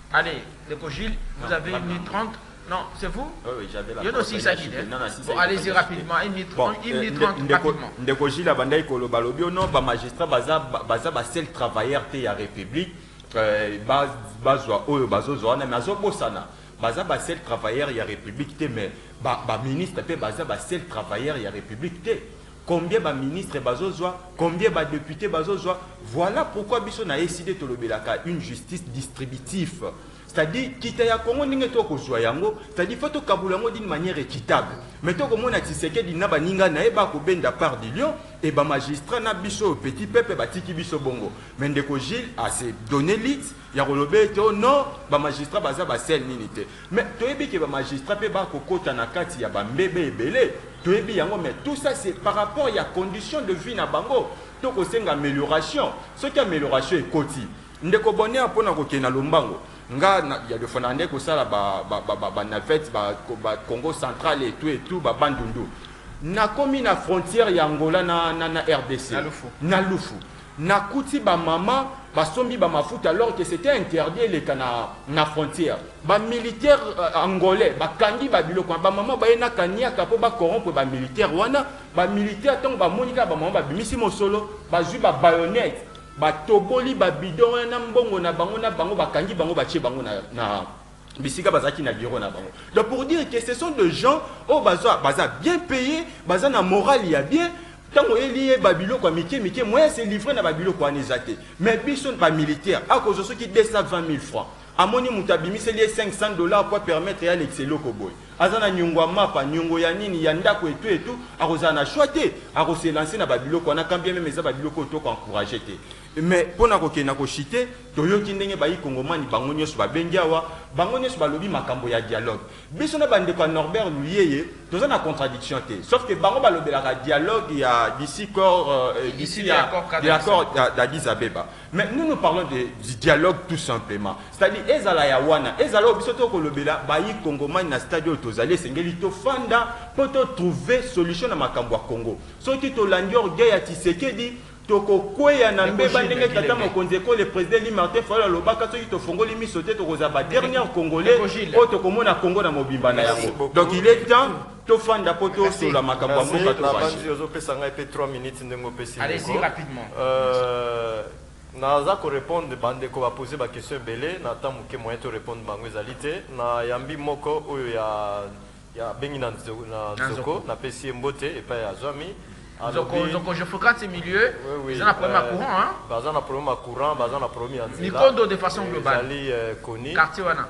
Allez, Ndeko Gilles, vous avez une minute trente. Non, c'est vous? Oui, oui, j'avais la parole. Il y a aussi ça qui est. Bon, allez-y rapidement, une minute trente, une minute trente rapidement. Ndeko Gilles, la bande écolo balobio, non, bah magistrat, baza, baza, bah seul travailleur de la République, bas, bazwa, oyo, bazo, zoana, mais azo bosana, baza, bah seul travailleur de la République, mais, bah, bah ministre, baza, bah seul travailleur de la République, combien de ministres bazozwa, combien de députés bazozwa. Voilà pourquoi Bisson a décidé de une justice distributive. C'est-à-dire, quitte à Congo n'inge to ko yango, c'est-à-dire faut to kabulango d'une manière équitable. Mais to comme on a tiseke di naba ninga na eba ko benda part du lion et ba magistrat na biso petit peuple batiki biso bongo. Mais Ndeko Gilles a se donné lit, ya rolobe to non, ba magistrat baza ba sel ninité. Mais to ebi ke ba magistrat pe ba ko kota na kati ya ba mbebe ebele. To ebi yango mais tout ça c'est par rapport à la condition de vie na bango. To ko senga amélioration. Ce qui amélioration est koti. Ndeko bonne apona ko kena lombango. Nga il y a de fonande ko sala ba ba ba ba navette ba Congo central et tout et tout ba bandundu na komi na frontière ya Angola na na, na R D C na lufu na lufu na kuti ba mama ba sombi ba mafuta alors que c'était interdit les kana na frontière ba militaire euh, angolais ba kangi ba biloko ba mama ba ena kania kapo ba corrompre ba militaire wana ba militaire tant ba monika ba mama ba bimisi mosolo ba ju ba baïonnette ba toboli ba bidon na mbongo na bango na bango bakangi bango batie bango na na bisika bazaki na bureau na bango. Donc pour dire que ce sont des gens au baza baza bien payés, baza na moral il y a bien tango elié babilo kwa mike mike moyen c'est livré na babilo kwa nezate. Mais bison pas militaire à cause de ceux qui deux cent vingt mille francs. Amoni mutabimi c'est les cinq cents dollars pour permettre à l'excellent koboy. Azana nyungwa mapa nyungo ya nini ya ndako et tout et tout arozana choité arose lancer na babilo kwa na kambia même za babilo ko to encourager te. Mais pour na kokena ko chité toyoki ndenge bayi kongomani bango nyoso babengiawa bango nyoso balobi makambo ya dialogue. Biso na bande kwa Norbert Luyeye toza na contradiction te. Sauf que bango balobela ka dialogue ya d'ici corps euh, d'ici l'accord d'Addis Abeba. Mais nous nous parlons de, du dialogue tout simplement. C'est-à-dire ezala ya wana ezala biso to kolobela bayi kongomani na stade tozali sengeli to fanda pour trouver solution na makambo ya Congo. Soki to landior gay ya Tshisekedi toko kwea na mbeba ndenge tata mokonzi ko le président Louis Martin Fayulu lobaka soki to fongoli misote to koza ba dernier congolais o to komona Congo na mobimba na yango. Donc il est temps to fanda poto sur la makambo mboka to vache. Yo pesa ngai pe trois minutes ndengo pesi. Allez-y rapidement. Euh naza ko répondre bande ko va poser ba question belé na tamu ke moyen to répondre bango ezalité na yambi moko oyo ya ya bengi na nzoko na pesi mbote et pas ya zwami. Donc, donc je fréquente ces milieux, oui, oui. Ils ont un problème à courant. Hein? Ils ont un problème à courant, ils ont un problème à courant. Nikondo de façon globale. Connu. Quartier wana.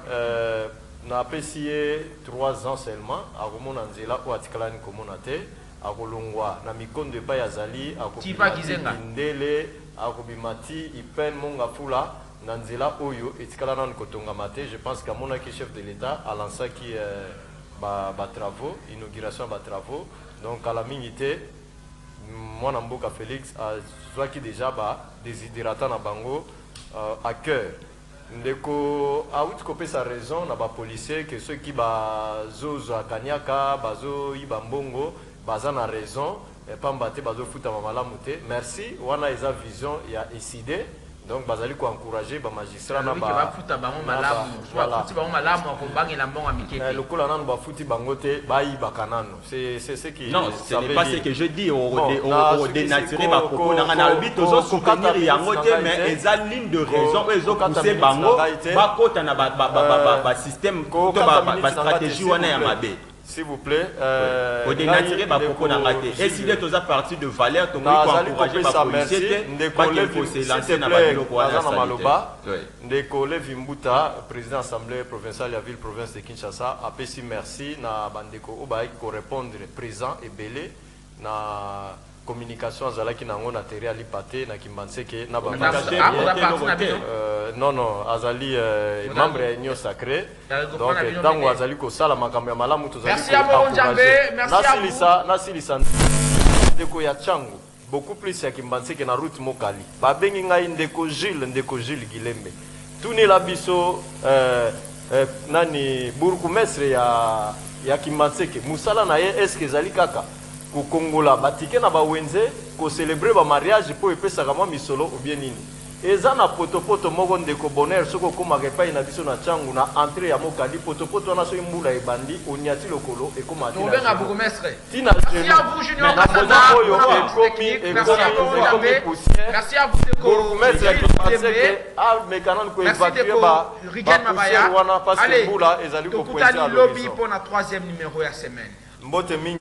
On a apprécié trois ans seulement. À Romona Nzela ou à Tikalani Komonate, à Rolongwa, na Mikondo de Bayazali, à Kobimati, Indele, à Kobimati, Ipen Mongafula, Nanzela Oyo, et Tikalanan Kotongamate. Je pense qu'à mon chef de l'État, à lancé qui ba travaux, inauguration ba travaux. Donc à la minute. Moi, Namboka Félix, a qui déjà des hydratats na bango à cœur. Ndeko a outre copé sa raison, na ba policier que ceux qui ba zozo à Kanyaka, bazo ibambongo, baza na raison, et pas mbaté bazo futa mamala mouté. Merci, wana eza vision ya décidé. Donc bazali ko encourager ba magistrat na ba futa bango malamu, soit futi bango malamu ko bangela mbongo amikete. Le ko la nan ba futi bango te ba yi bakanano. C'est c'est ce qui non, ce n'est pas ce que je dis au au dénaturer ba propos na na bi tozo soutenir yango te mais eza ligne de raison ezo pousser bango ba kota na ba ba ba système to ba stratégie wana ya mabe. S'il vous plaît, euh, au dénaturer ma propos n'a raté. Et si vous êtes parti de valeur, tu peux encourager ma policier, pas qu'il faut se lancer dans la ville au Ndekole Vimbuta, président de l'Assemblée provinciale de la ville province de Kinshasa, a fait merci na bandeko obaï pour répondre présent et belé na communication azala ki nango na terre ali paté na kimbanse ke na ba non non azali membre union sacré donc tango azali ko sala makambo ya malamu tozali merci à vous Njambe merci à vous nasilisa nasilisa ndeko ya changu beaucoup plus ya kimbanse ke na route mokali ba bengi ngai ndeko Gilles ndeko Gilles Gilembe tuni la biso euh nani bourgmestre ya ya kimbanse ke musala na ye est-ce que ezali kaka ko Kongola batike na ba wenze ko célébrer ba mariage pour epesa kama misolo ou bien nini eza na potopoto moko ndeko bonheur soko okomaka epai na biso na ntango na entrée ya mokali potopoto wana soki mbula ebandi oniati lokolo ekoma tobenga bourgmestre tina merci à vous Junior Kasana oyo ekomi merci à vous Moudambe merci à vous Deko bourgmestre akipaseke amekana ko évacuer ba Rigen Mabaya wana parce que mbula ezali ko pointer lobby pour la troisième numéro ya semaine mbote mingi